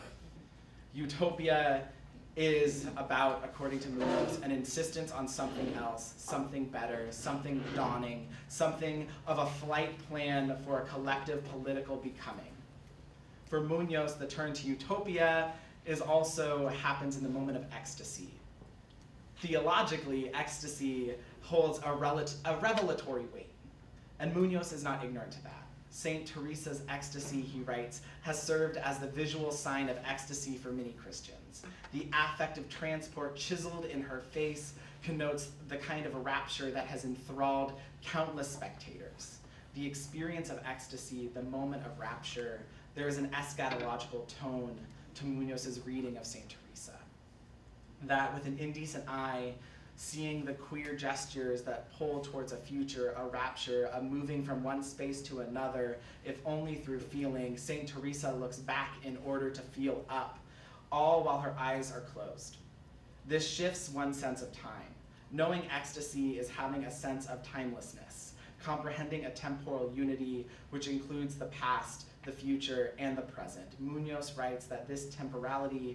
Speaker 4: Utopia is about, according to Munoz, an insistence on something else, something better, something dawning, something of a flight plan for a collective political becoming. For Munoz, the turn to utopia also happens in the moment of ecstasy. Theologically, ecstasy holds a revelatory weight, and Munoz is not ignorant to that. Saint Teresa's ecstasy, he writes, has served as the visual sign of ecstasy for many Christians. The affective transport chiseled in her face connotes the kind of rapture that has enthralled countless spectators. The experience of ecstasy, the moment of rapture, there is an eschatological tone to Munoz's reading of Saint Teresa. That with an indecent eye, seeing the queer gestures that pull towards a future, a rapture, a moving from one space to another, if only through feeling, Saint Teresa looks back in order to feel up, all while her eyes are closed. This shifts one's sense of time. Knowing ecstasy is having a sense of timelessness, comprehending a temporal unity which includes the past, the future, and the present. Munoz writes that this temporality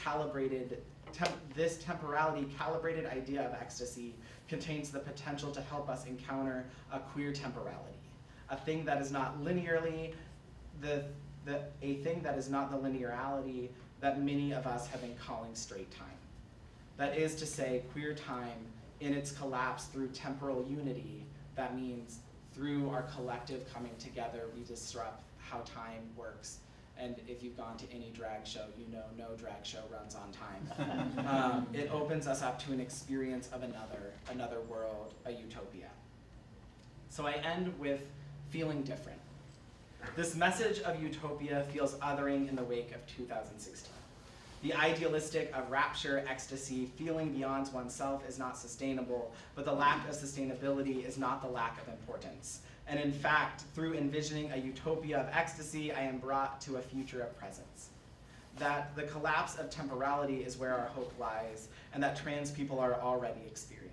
Speaker 4: calibrated idea of ecstasy contains the potential to help us encounter a queer temporality, a thing that is not linearly, a thing that is not the linearity that many of us have been calling straight time. That is to say, queer time in its collapse through temporal unity, that means through our collective coming together, we disrupt how time works. And if you've gone to any drag show, you know no drag show runs on time. It opens us up to an experience of another world, a utopia. So I end with feeling different. This message of utopia feels othering in the wake of 2016. The idealistic of rapture, ecstasy, feeling beyond oneself is not sustainable, but the lack of sustainability is not the lack of importance. And in fact, through envisioning a utopia of ecstasy, I am brought to a future of presence. That the collapse of temporality is where our hope lies, and that trans people are already experiencing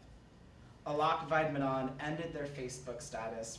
Speaker 4: it. Alok Vaidmanan ended their Facebook status,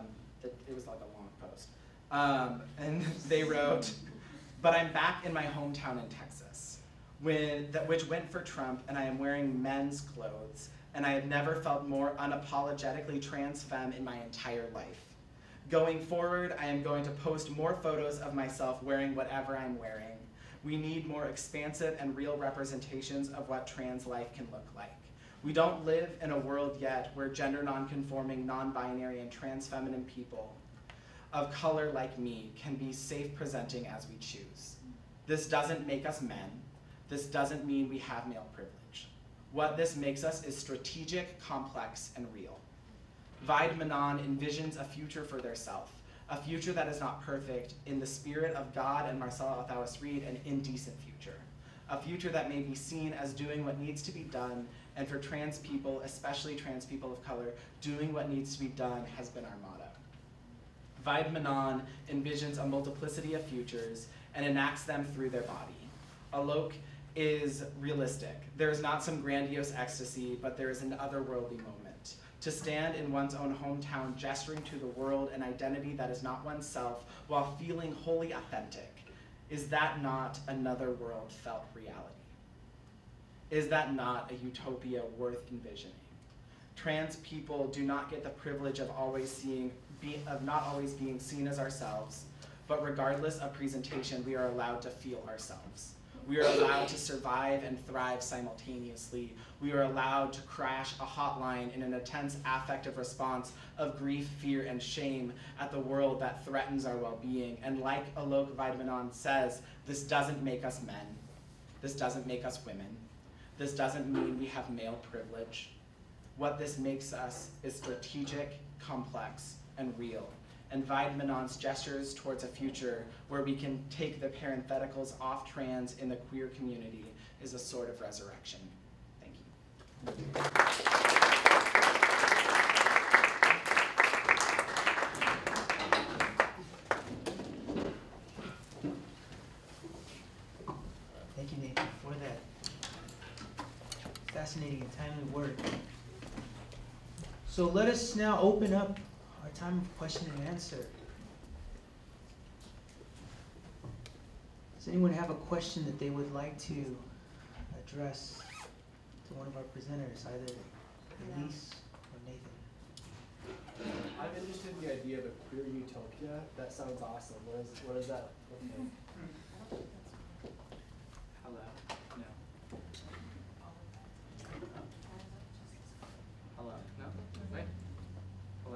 Speaker 4: it was like a long post, and they wrote, "But I'm back in my hometown in Texas, which went for Trump, and I am wearing men's clothes, and I have never felt more unapologetically trans femme in my entire life. Going forward, I am going to post more photos of myself wearing whatever I'm wearing. We need more expansive and real representations of what trans life can look like. We don't live in a world yet where gender nonconforming, non-binary, and trans feminine people of color like me can be safe presenting as we choose. This doesn't make us men. This doesn't mean we have male privilege. What this makes us is strategic, complex, and real." Vaidmanan envisions a future for their self, a future that is not perfect, in the spirit of God and Marcella Althaus-Reid, an indecent future. A future that may be seen as doing what needs to be done, and for trans people, especially trans people of color, doing what needs to be done has been our motto. Vaidmanan envisions a multiplicity of futures and enacts them through their body. Alok is realistic. There is not some grandiose ecstasy, but there is an otherworldly moment. To stand in one's own hometown, gesturing to the world an identity that is not oneself, while feeling wholly authentic. Is that not another world felt reality? Is that not a utopia worth envisioning? Trans people do not get the privilege of not always being seen as ourselves, but regardless of presentation, we are allowed to feel ourselves. We are allowed to survive and thrive simultaneously. We are allowed to crash a hotline in an intense affective response of grief, fear, and shame at the world that threatens our well-being. And like Alok Vaidmanan says, this doesn't make us men. This doesn't make us women. This doesn't mean we have male privilege. What this makes us is strategic, complex, and real. And Vaidmanan's gestures towards a future where we can take the parentheticals off trans in the queer community is a sort of resurrection. Thank you.
Speaker 1: Thank you, Nathan, for that fascinating and timely work. So let us now open up our time of question and answer. Does anyone have a question that they would like to address to one of our presenters, either Elise or Nathan?
Speaker 5: I'm interested in the idea of a queer utopia. That sounds awesome. What does that look like?
Speaker 4: Hello? No. Hello? No? Wait. Hello?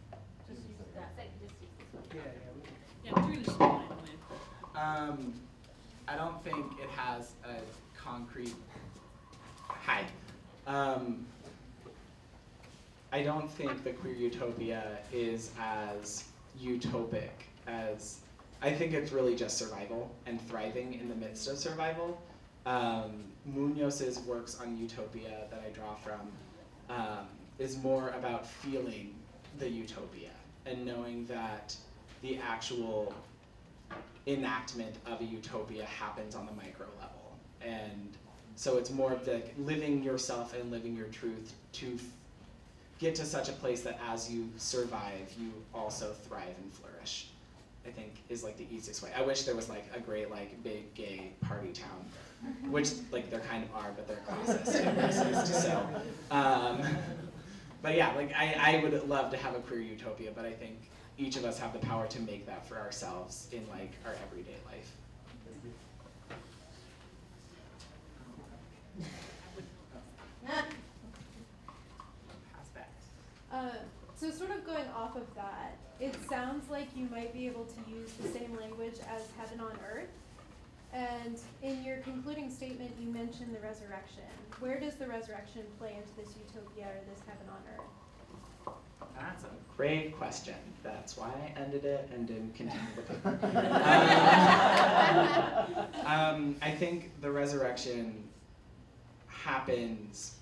Speaker 2: Yeah, we're gonna just line with.
Speaker 4: I don't think it has a concrete. Hi. I don't think the queer utopia is as utopic as. I think it's really just survival and thriving in the midst of survival. Munoz's works on utopia that I draw from is more about feeling the utopia and knowing that the actual enactment of a utopia happens on the micro level. And so it's more of the living yourself and living your truth to get to such a place that as you survive, you also thrive and flourish, I think is like the easiest way. I wish there was like a great like big gay party town, which like there kind of are, but they're classist and racist, so. But yeah, like I would love to have a queer utopia, but I think each of us have the power to make that for ourselves in like our everyday life.
Speaker 6: So sort of going off of that, it sounds like you might be able to use the same language as heaven on earth. And in your concluding statement, you mentioned the resurrection. Where does the resurrection play into this utopia or this heaven on earth?
Speaker 4: That's a great question. That's why I ended it and didn't continue the paper. I think the resurrection happens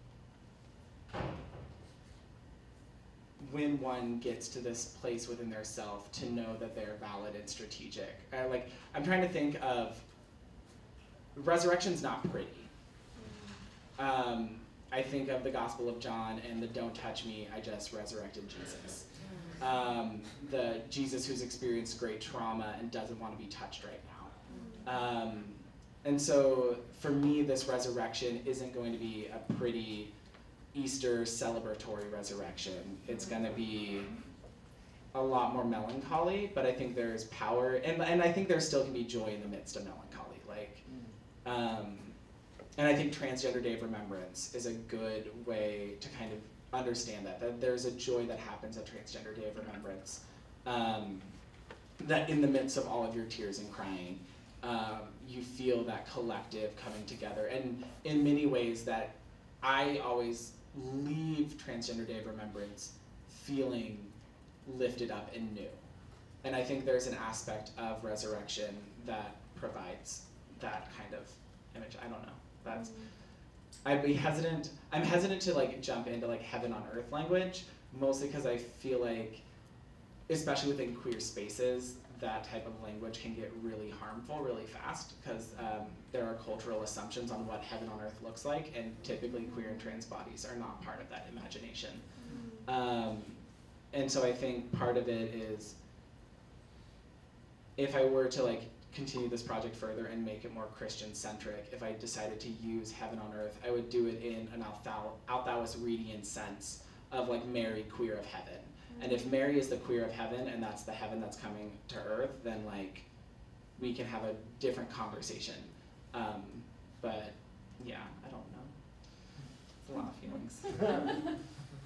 Speaker 4: when one gets to this place within their self to know that they're valid and strategic. I'm trying to think of, resurrection's not pretty. I think of the Gospel of John and the "don't touch me, I just resurrected Jesus." The Jesus who's experienced great trauma and doesn't want to be touched right now. And so for me, this resurrection isn't going to be a pretty Easter celebratory resurrection. It's going to be a lot more melancholy, but I think there's power, and I think there still can be joy in the midst of melancholy. And I think Transgender Day of Remembrance is a good way to kind of understand that there's a joy that happens at Transgender Day of Remembrance, that in the midst of all of your tears and crying, you feel that collective coming together. And in many ways that I always leave Transgender Day of Remembrance feeling lifted up and new. And I think there's an aspect of resurrection that provides that kind of image. I don't know. I'm hesitant to jump into heaven on earth language, mostly because I feel like, especially within queer spaces, that type of language can get really harmful really fast, because there are cultural assumptions on what heaven on earth looks like, and typically queer and trans bodies are not part of that imagination. And so I think part of it is, if I were to continue this project further and make it more Christian-centric, if I decided to use heaven on earth, I would do it in an Althaus-Reidian sense of Mary, queer of heaven. And if Mary is the queer of heaven and that's the heaven that's coming to earth, then we can have a different conversation. But yeah, I don't know. It's a lot of feelings.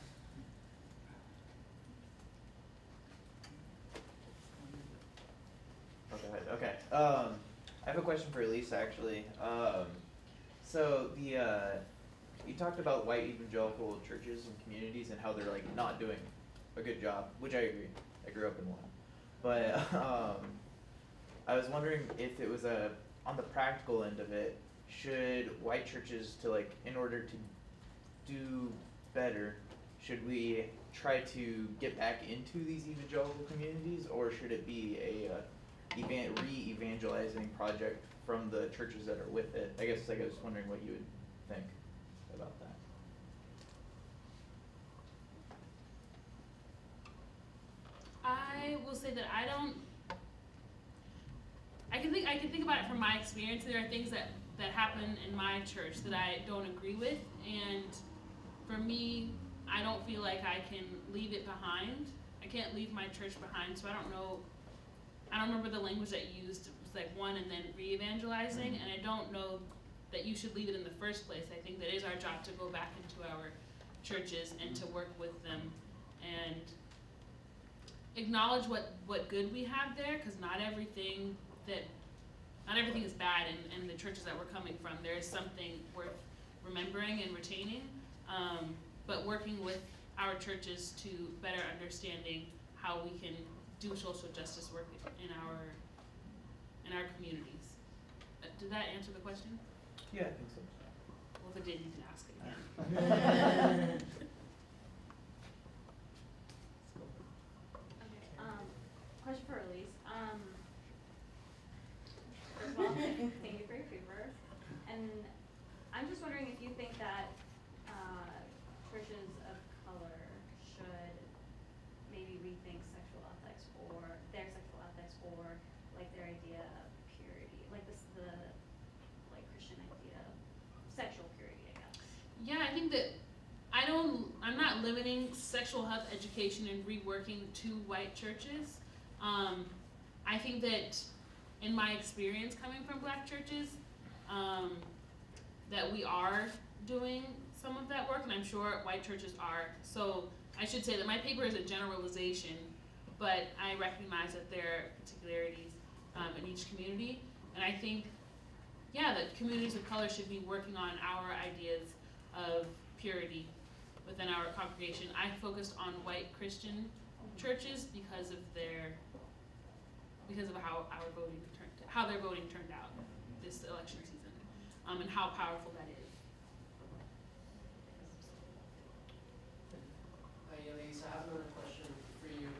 Speaker 7: Okay. I have a question for Elisa, actually. So you talked about white evangelical churches and communities and how they're not doing a good job, which I agree. I grew up in one. But I was wondering if it was on the practical end of it, should white churches in order to do better, should we try to get back into these evangelical communities, or should it be a re-evangelizing project from the churches that are with it? I guess I was wondering what you would think about that.
Speaker 2: I will say that I can think about it from my experience. There are things that happen in my church that I don't agree with, and for me, I don't feel like I can leave it behind. I can't leave my church behind, so I don't remember the language that you used. It was one and then re-evangelizing, and I don't know that you should leave it in the first place. I think that is our job to go back into our churches and to work with them and acknowledge what good we have there, because not everything is bad in the churches that we're coming from. There is something worth remembering and retaining, but working with our churches to better understanding how we can do social justice work in our communities. Did that answer the question?
Speaker 7: Yeah, I think so.
Speaker 2: Well, if it didn't, you can ask it again.
Speaker 3: Okay. Question for Elise. First of all, thank you for your paper. And I'm just wondering if you think that churches of color should maybe rethink sexual ethics or their sexual ethics, or their idea of purity, the Christian idea of sexual purity, I guess.
Speaker 2: Yeah, I think that I'm not limiting sexual health education and reworking to white churches. I think that in my experience coming from black churches, that we are doing some of that work, and I'm sure white churches are. So I should say that my paper is a generalization, but I recognize that there are particularities in each community. And I think, yeah, that communities of color should be working on our ideas of purity within our congregation. I focused on white Christian churches because of how their voting turned out this election season, and how powerful that is.
Speaker 8: Hi, Elise. I have another question for you.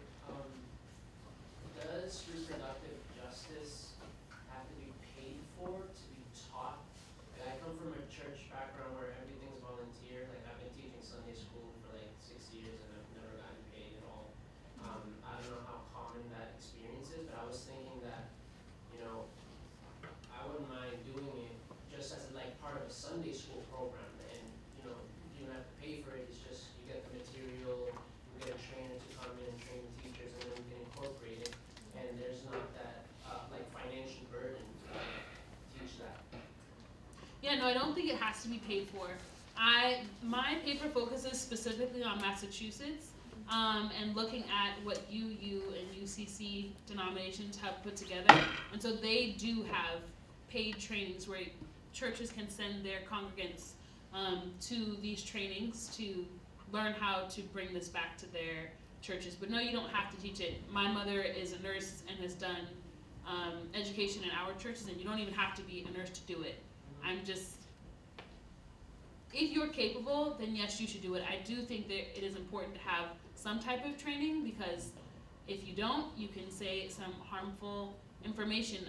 Speaker 8: Does reproductive justice have to be paid for to be taught? Like, I come from a church background where everything's volunteer. Like, I've been teaching Sunday school for like 6 years and I've never gotten paid at all. I don't know how common that experience is, but I was thinking that, you know, I wouldn't mind doing it just as like part of a Sunday school program, and you know, you don't have to pay for it. It's just you get the material, you get a trainer to come in and train the teachers, and then we can incorporate it. And there's not that like financial burden to teach that.
Speaker 2: Yeah, no, I don't think it has to be paid for. My paper focuses specifically on Massachusetts, and looking at what UU and UCC denominations have put together. And so they do have paid trainings where churches can send their congregants to these trainings to learn how to bring this back to their churches. But no, you don't have to teach it. My mother is a nurse and has done education in our churches, and you don't even have to be a nurse to do it. I'm just, if you're capable, then yes, you should do it. I do think that it is important to have some type of training, because if you don't, you can say some harmful information.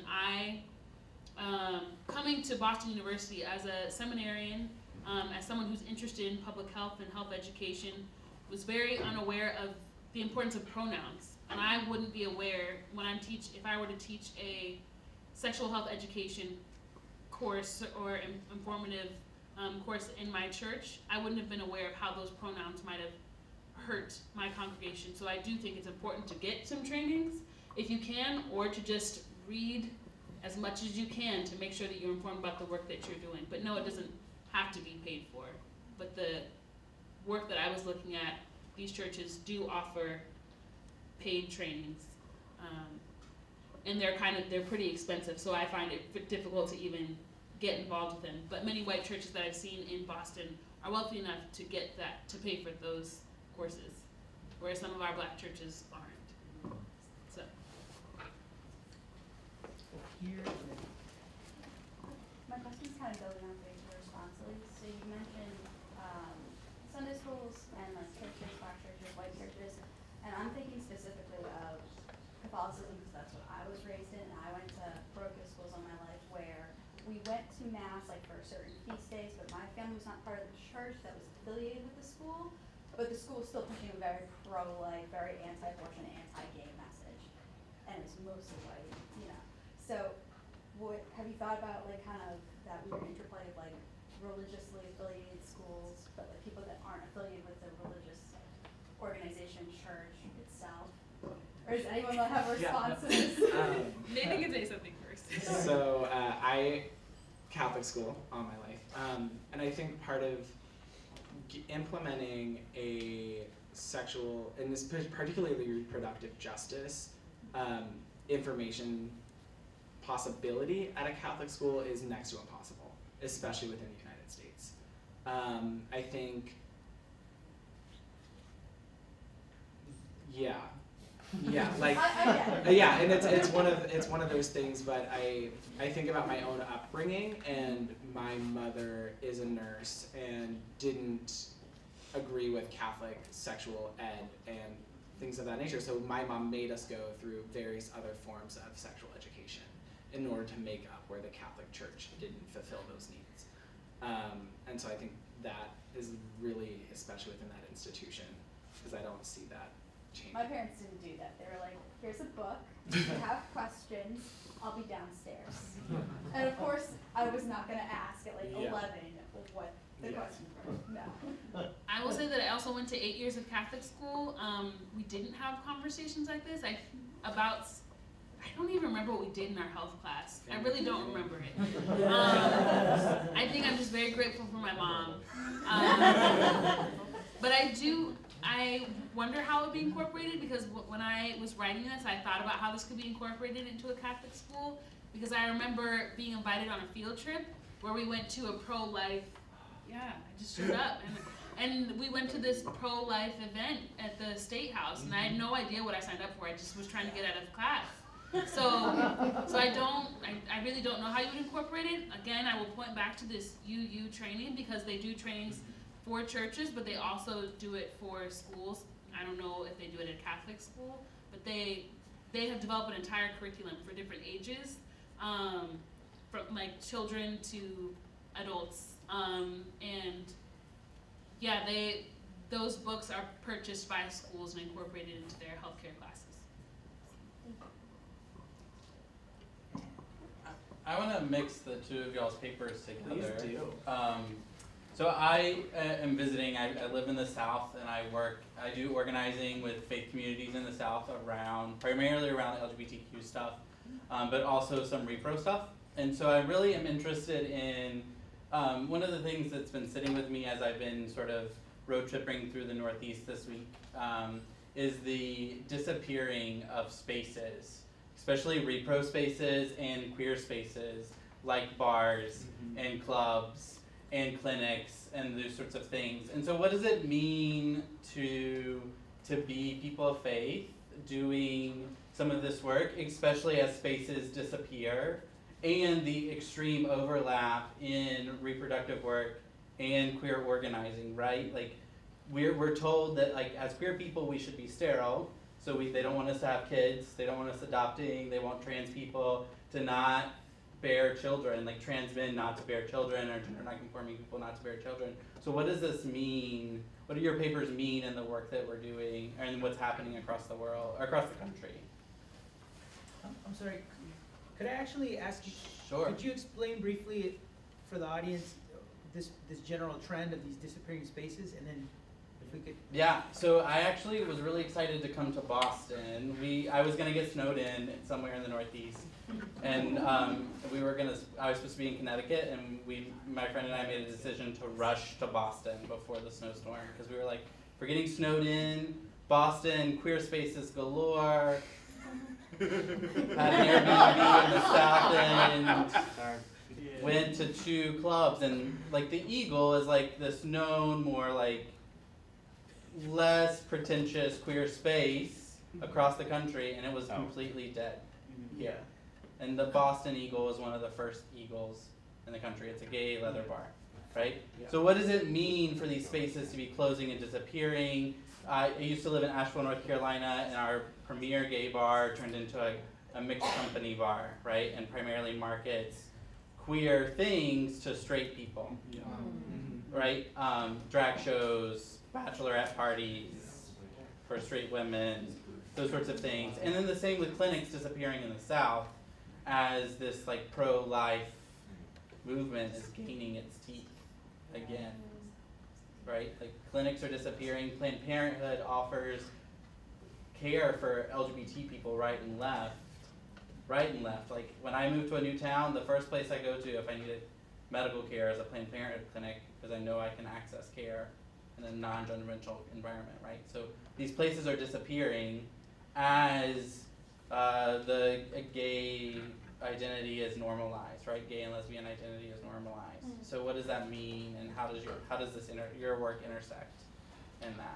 Speaker 2: Coming to Boston University as a seminarian, as someone who's interested in public health and health education, was very unaware of the importance of pronouns. And I wouldn't be aware when if I were to teach a sexual health education course or informative course in my church, I wouldn't have been aware of how those pronouns might have hurt my congregation. So I do think it's important to get some trainings if you can, or to just read as much as you can to make sure that you're informed about the work that you're doing. But no, it doesn't have to be paid for. But the work that I was looking at, these churches do offer paid trainings, and they're pretty expensive. So I find it difficult to even get involved with them. But many white churches that I've seen in Boston are wealthy enough to get that, to pay for those courses, whereas some of our black churches aren't. So.
Speaker 1: Here.
Speaker 9: My question's kind of building on your responses. So you mentioned Sunday schools and like churches, black churches, white churches, and I'm thinking specifically of Catholicism because that's what I was raised in. And I went to parochial schools all my life where we went to mass like for certain feast days, but my family was not part of the church that was affiliated with the school. But the school was still pushing a very pro-life, very anti-abortion, anti-gay message, and it was mostly white, you know. So, have you thought about like kind of that weird interplay of like religiously affiliated schools, but like people that aren't affiliated with the religious organization, church itself? Or does anyone want to have a response to this?
Speaker 2: Nathan can say something first.
Speaker 4: So Catholic school all my life, and I think part of implementing a sexual, and this particularly reproductive justice information possibility at a Catholic school is next to impossible, especially within the United States. I think, like, yeah, and it's one of those things. But I think about my own upbringing, and my mother is a nurse and didn't agree with Catholic sexual ed and things of that nature. So my mom made us go through various other forms of sexual education in order to make up where the Catholic Church didn't fulfill those needs. And so I think that is really, especially within that institution, because I don't see that changing.
Speaker 9: My parents didn't do that. They were like, here's a book, if you have questions, I'll be downstairs. And of course, I was not going to ask at like 11 what the questions were. No.
Speaker 2: I will say that I also went to 8 years of Catholic school. We didn't have conversations like this. I don't even remember what we did in our health class. I really don't remember it. I think I'm just very grateful for my mom. But I do I wonder how it would be incorporated, because when I was writing this, I thought about how this could be incorporated into a Catholic school, because I remember being invited on a field trip where we went to a pro-life, I just showed up, and we went to this pro-life event at the State House, and I had no idea what I signed up for. I just was trying to get out of class. So I really don't know how you would incorporate it. Again, I will point back to this UU training, because they do trainings for churches, but they also do it for schools. I don't know if they do it at a Catholic school, but they have developed an entire curriculum for different ages, from like children to adults, and yeah, those books are purchased by schools and incorporated into their healthcare classes.
Speaker 10: I want to mix the two of y'all's papers together.
Speaker 4: Please do.
Speaker 10: So I am visiting. I live in the South, and I do organizing with faith communities in the South primarily around LGBTQ stuff, but also some repro stuff. And so I really am interested in one of the things that's been sitting with me as I've been sort of road tripping through the Northeast this week is the disappearing of spaces, especially repro spaces and queer spaces like bars and clubs and clinics and those sorts of things. And so what does it mean to be people of faith doing some of this work, especially as spaces disappear, and the extreme overlap in reproductive work and queer organizing, right? Like we're told that like as queer people we should be sterile, so they don't want us to have kids, they don't want us adopting, they want trans people to not bear children, like trans men not to bear children, or gender non-conforming people not to bear children. So what does this mean? What do your papers mean in the work that we're doing and what's happening across the world, or across the country?
Speaker 1: I'm sorry, could I actually ask you,
Speaker 10: Sure.
Speaker 1: could you explain briefly for the audience this general trend of these disappearing spaces, and then if we could...
Speaker 10: Yeah, so I actually was really excited to come to Boston. I was gonna get snowed in somewhere in the Northeast, and I was supposed to be in Connecticut, and my friend and I made a decision to rush to Boston before the snowstorm, because we were like, we're getting snowed in, Boston, queer spaces galore, had an Airbnb in the South End, went to 2 clubs, and like the Eagle is like this known, more like less pretentious queer space across the country, and it was completely dead here. And the Boston Eagle is one of the first Eagles in the country. It's a gay leather bar, right? Yeah. So what does it mean for these spaces to be closing and disappearing? I used to live in Asheville, North Carolina, and our premier gay bar turned into a mixed company bar, right? And primarily markets queer things to straight people, right? Drag shows, bachelorette parties for straight women, those sorts of things. And then the same with clinics disappearing in the South as this like pro-life movement is gaining its teeth again, right? Like clinics are disappearing. Planned Parenthood offers care for LGBT people right and left. Like when I move to a new town, the first place I go to if I need medical care is a Planned Parenthood clinic, because I know I can access care in a non-judgmental environment, right? So these places are disappearing as the gay identity is normalized, right? Gay and lesbian identity is normalized. So what does that mean, and how does your work intersect in that?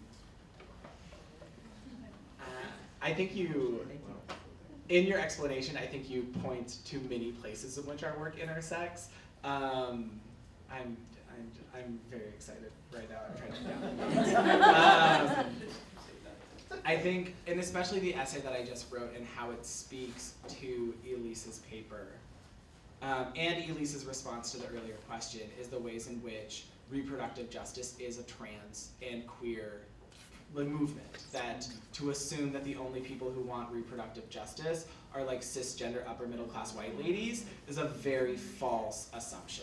Speaker 11: I think in your explanation, I think you point to many places in which our work intersects. I'm very excited right now. I'm trying to I think, and especially the essay that I just wrote and how it speaks to Elise's paper, and Elise's response to the earlier question, is the ways in which reproductive justice is a trans and queer movement. That to assume that the only people who want reproductive justice are like cisgender upper middle class white ladies is a very false assumption.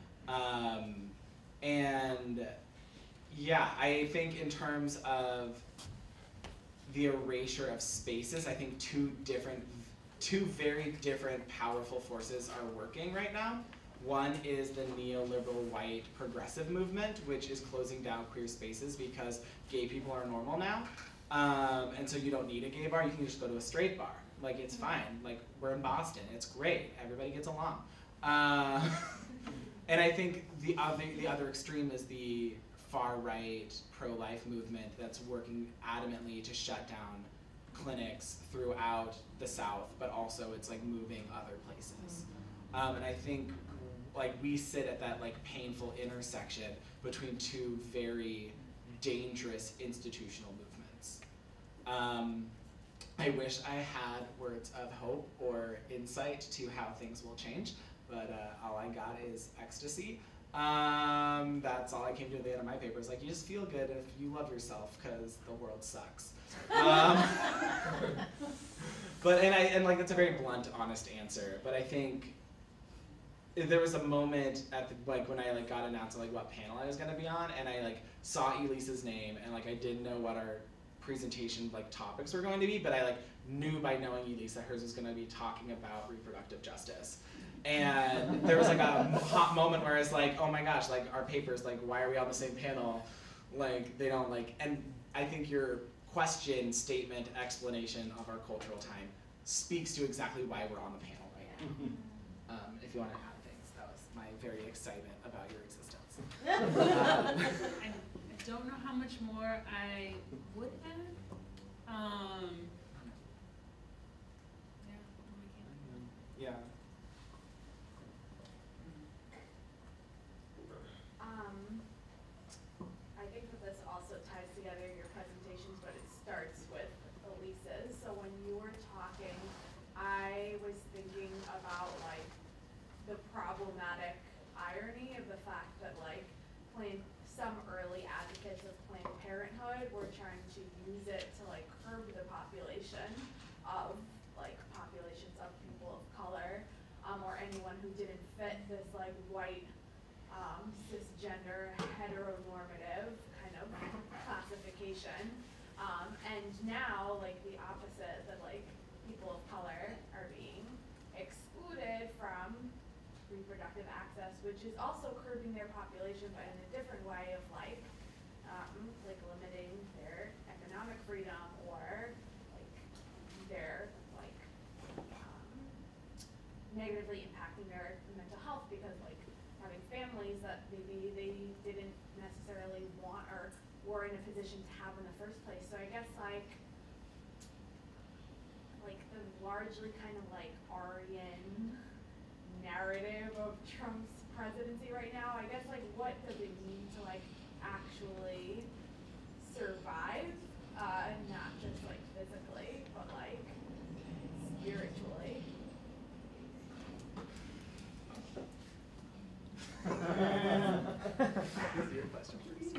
Speaker 11: And yeah, I think in terms of the erasure of spaces, I think two very different powerful forces are working right now. One is the neoliberal white progressive movement, which is closing down queer spaces because gay people are normal now. And so you don't need a gay bar, you can just go to a straight bar. Like, it's fine. Like, we're in Boston, it's great, everybody gets along. And I think the other extreme is the far-right pro-life movement that's working adamantly to shut down clinics throughout the South, but also it's like moving other places. And I think like we sit at that like painful intersection between two very dangerous institutional movements. I wish I had words of hope or insight to how things will change, but all I got is ecstasy. That's all I came to at the end of my paper. Is like, you just feel good if you love yourself because the world sucks. But like it's a very blunt, honest answer. But I think there was a moment at the, like when I like got announced like what panel I was gonna be on, and I like saw Elise's name, and like I didn't know what our presentation like topics were going to be, but I like knew by knowing Elise that hers was gonna be talking about reproductive justice. And there was like a hot moment where I was like, oh my gosh, like our papers, like why are we on the same panel? Like they don't like, and I think your question, statement, explanation of our cultural time speaks to exactly why we're on the panel right now. If you want to add things, that was my very excitement about your existence.
Speaker 2: I don't know how much more I would add.
Speaker 11: Yeah.
Speaker 12: I think that this also ties together your presentations, but it starts with Elise's. So when you were talking, I was thinking about like the problematic irony of the fact that like some early advocates of Planned Parenthood were trying to use it to like curb the population of people of color, or anyone who didn't fit this like white cisgender heteronormative kind of classification. And now like the opposite, that like people of color are being excluded from reproductive access, which is also curbing their population, but in a different way of like limiting their economic freedom, or like their like negatively impacting their mental health, because like having families that maybe they didn't necessarily want or were in a position to have in the first place. So I guess like the largely kind of like Aryan narrative of Trump's presidency right now, I guess like what does it mean to like actually survive, not just like physically, but like spiritually?
Speaker 11: This is your question first.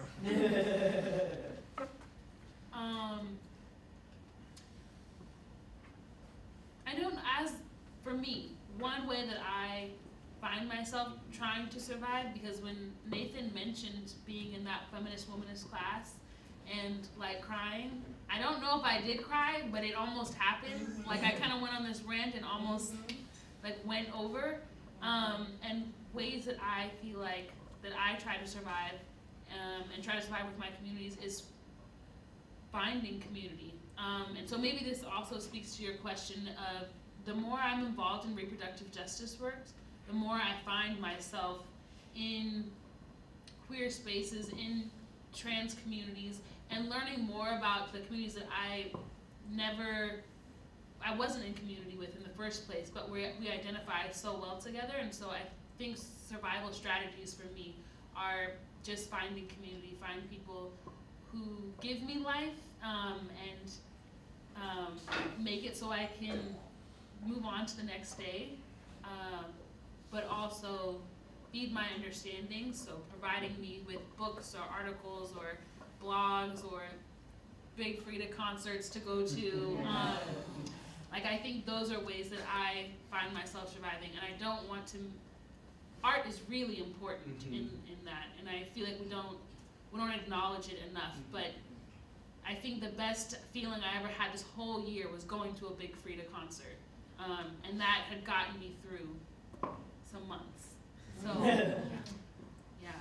Speaker 2: I don't, as for me, one way that I find myself trying to survive, because when Nathan mentioned being in that feminist womanist class and like crying, I don't know if I did cry, but it almost happened. Like I kind of went on this rant and almost like went over. And ways that I feel like that I try to survive and try to survive with my communities is finding community. And so maybe this also speaks to your question of the more I'm involved in reproductive justice work, the more I find myself in queer spaces, in trans communities, and learning more about the communities that I wasn't in community with in the first place, but we identify so well together. And so I think survival strategies for me are just finding community, find people who give me life, and make it so I can move on to the next day, but also feed my understanding, so providing me with books or articles or blogs or big Frida concerts to go to. Like I think those are ways that I find myself surviving, and I don't want to, art is really important in that, and I feel like we don't acknowledge it enough, but I think the best feeling I ever had this whole year was going to a big Frida concert, and that had gotten me through some months. So, yeah.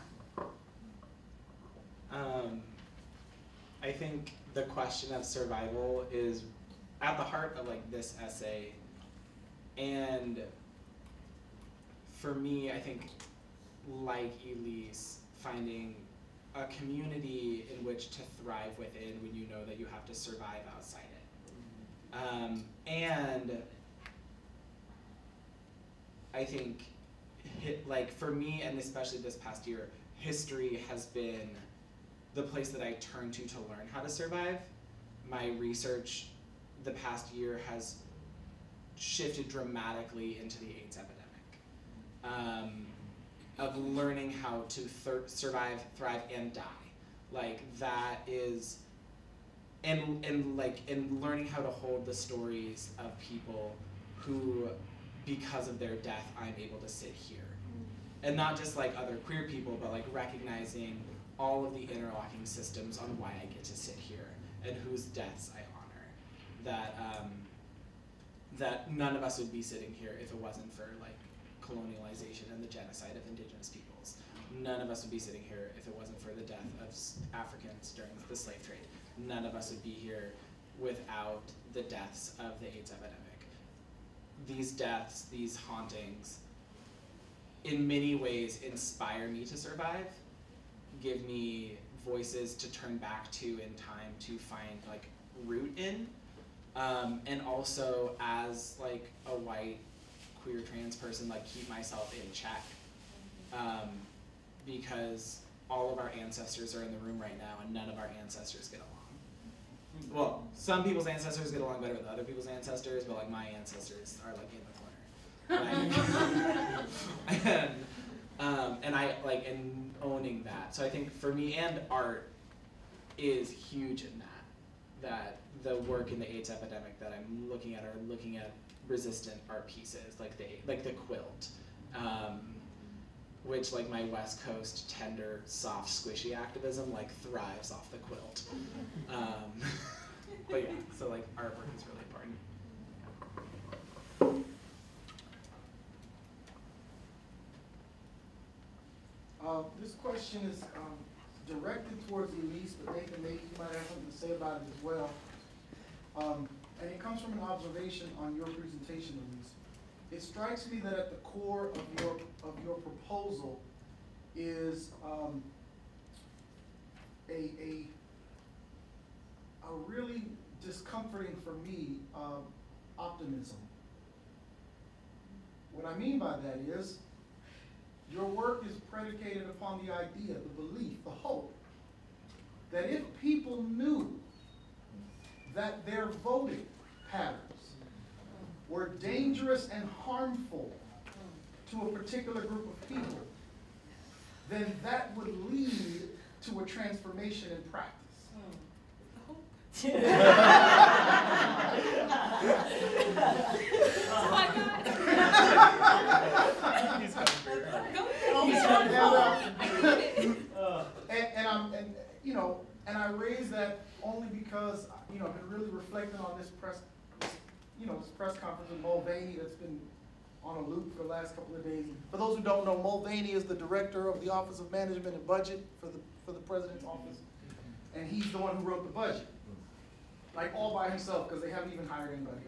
Speaker 11: I think the question of survival is at the heart of like this essay, and for me, I think like Elise, finding a community in which to thrive within when you know that you have to survive outside it. And I think, like for me, and especially this past year, history has been the place that I turn to learn how to survive. My research the past year has shifted dramatically into the AIDS epidemic, of learning how to survive, thrive, and die. Like that is, and learning how to hold the stories of people who, because of their death, I'm able to sit here. And not just like other queer people, but like recognizing all of the interlocking systems on why I get to sit here and whose deaths I honor. That none of us would be sitting here if it wasn't for like colonialization and the genocide of indigenous peoples. None of us would be sitting here if it wasn't for the death of Africans during the slave trade. None of us would be here without the deaths of the AIDS epidemic. These deaths, these hauntings, in many ways inspire me to survive, give me voices to turn back to in time to find like root in, and also as like a white queer trans person, like keep myself in check, because all of our ancestors are in the room right now and none of our ancestors get along. Well, some people's ancestors get along better with other people's ancestors, but like my ancestors are like in the corner. And I like in owning that. So I think for me, and art is huge in that the work in the AIDS epidemic that I'm looking at are looking at resistant art pieces, like the quilt, which like my West Coast tender, soft, squishy activism like thrives off the quilt. But yeah, so like artwork is really important.
Speaker 13: This question is directed towards Elise, but Nathan, maybe you might have something to say about it as well. And it comes from an observation on your presentation, Elise. It strikes me that at the core of your proposal is a really discomforting for me optimism. What I mean by that is your work is predicated upon the idea, the belief, the hope, that if people knew that their voting patterns were dangerous and harmful to a particular group of people, then that would lead to a transformation in practice.
Speaker 2: Oh my God.
Speaker 13: And I raise that only because I've been really reflecting on this press conference with Mulvaney that's been on a loop for the last couple of days. For those who don't know, Mulvaney is the director of the Office of Management and Budget for the President's office, and he's the one who wrote the budget, like all by himself because they haven't even hired anybody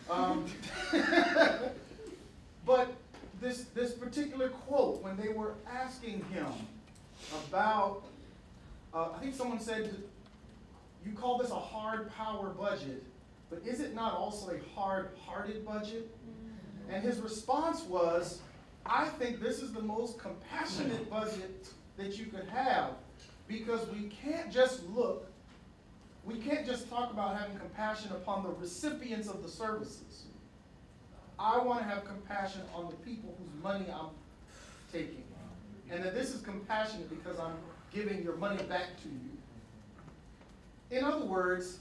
Speaker 13: else. But this particular quote, when they were asking him about, I think someone said, you call this a hard power budget, but is it not also a hard-hearted budget? And his response was, I think this is the most compassionate budget that you could have, because we can't just talk about having compassion upon the recipients of the services. I want to have compassion on the people whose money I'm taking. And that this is compassionate because I'm giving your money back to you. In other words,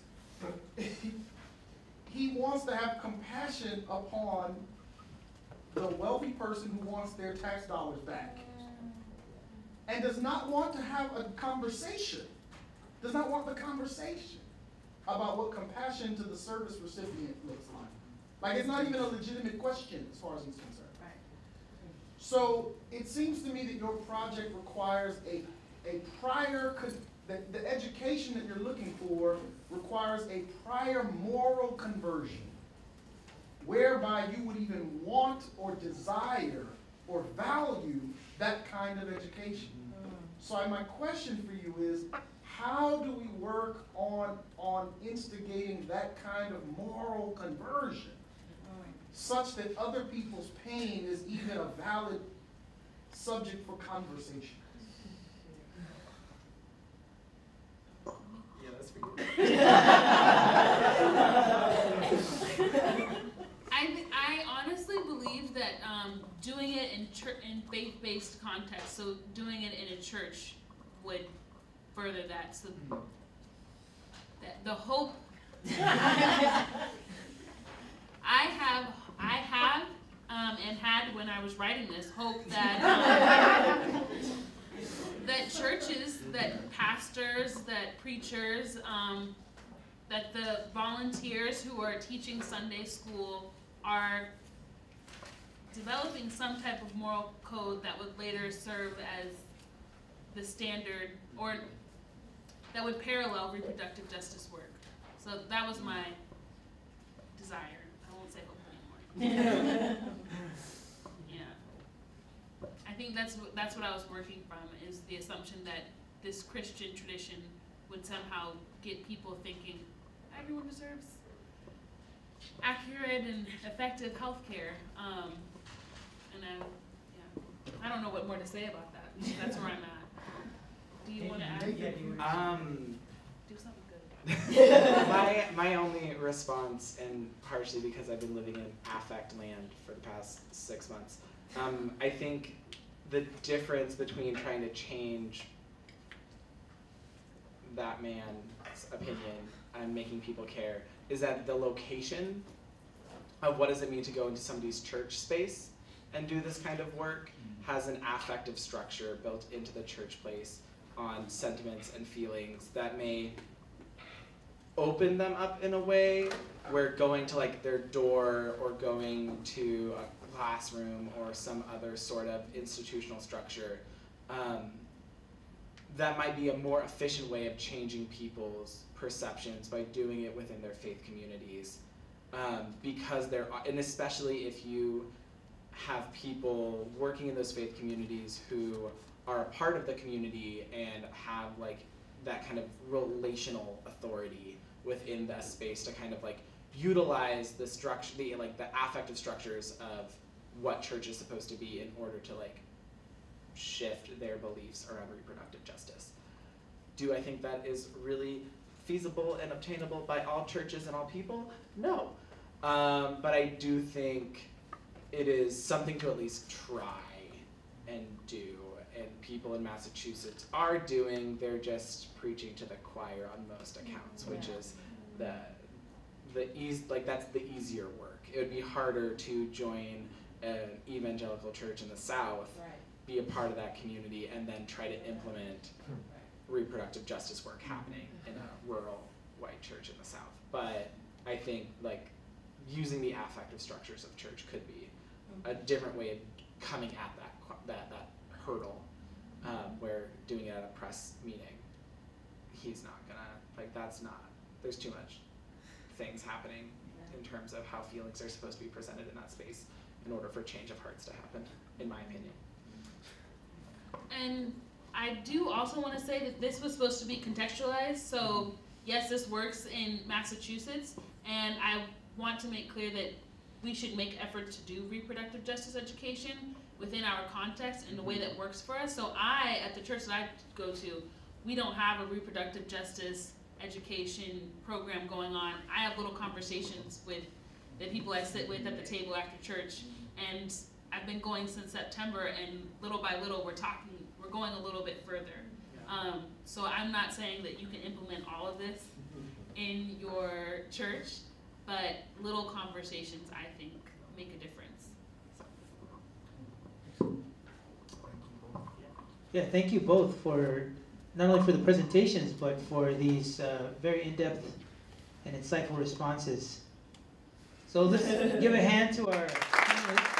Speaker 13: he wants to have compassion upon the wealthy person who wants their tax dollars back and does not want to have a conversation, does not want the conversation about what compassion to the service recipient looks like. Like, it's not even a legitimate question as far as he's concerned. So it seems to me that your project requires a prior, the education that you're looking for requires a prior moral conversion, whereby you would even want or desire or value that kind of education. So my question for you is, how do we work on instigating that kind of moral conversion such that other people's pain is even a valid subject for conversation?
Speaker 11: Yeah, that's for you.
Speaker 2: I honestly believe that doing it in faith-based context, so doing it in a church would further that. So that the hope I have and had when I was writing this, hope that that churches, that pastors, that preachers, that the volunteers who are teaching Sunday school are developing some type of moral code that would later serve as the standard, or that would parallel reproductive justice work. So that was my desire. I won't say hope anymore. Yeah. I think that's what I was working from, is the assumption that this Christian tradition would somehow get people thinking everyone deserves accurate and effective health care. And I don't know what more to say about that. That's where I'm at. Do you want to add? Do something good.
Speaker 11: My only response, and partially because I've been living in affect land for the past 6 months, I think the difference between trying to change that man's opinion and making people care is that the location of what does it mean to go into somebody's church space and do this kind of work has an affective structure built into the church place on sentiments and feelings that may open them up in a way where going to like their door or going to a classroom or some other sort of institutional structure, that might be a more efficient way of changing people's perceptions by doing it within their faith communities. Because there are, and especially if you have people working in those faith communities who are a part of the community and have like that kind of relational authority within the space to kind of like utilize the structure, the affective structures of what church is supposed to be in order to like shift their beliefs around reproductive justice. Do I think that is really feasible and obtainable by all churches and all people? No. But I do think it is something to at least try and do, and people in Massachusetts are doing. They're just preaching to the choir on most accounts, which is that's the easier work. It would be harder to join an evangelical church in the South, be a part of that community, and then try to implement reproductive justice work happening in a rural white church in the South. But I think like using the affective structures of church could be a different way of coming at that hurdle, where doing it at a press meeting, he's not gonna, there's too much things happening in terms of how feelings are supposed to be presented in that space in order for change of hearts to happen, in my opinion.
Speaker 2: And I do also want to say that this was supposed to be contextualized, so yes, this works in Massachusetts, and I want to make clear that we should make efforts to do reproductive justice education within our context in the way that works for us. So at the church that I go to, we don't have a reproductive justice education program going on. I have little conversations with the people I sit with at the table after church, and I've been going since September, and little by little we're going a little bit further. So I'm not saying that you can implement all of this in your church, but little conversations, I think, make a difference.
Speaker 1: Yeah, thank you both for not only for the presentations, but for these very in-depth and insightful responses. So let's give a hand to our panelists.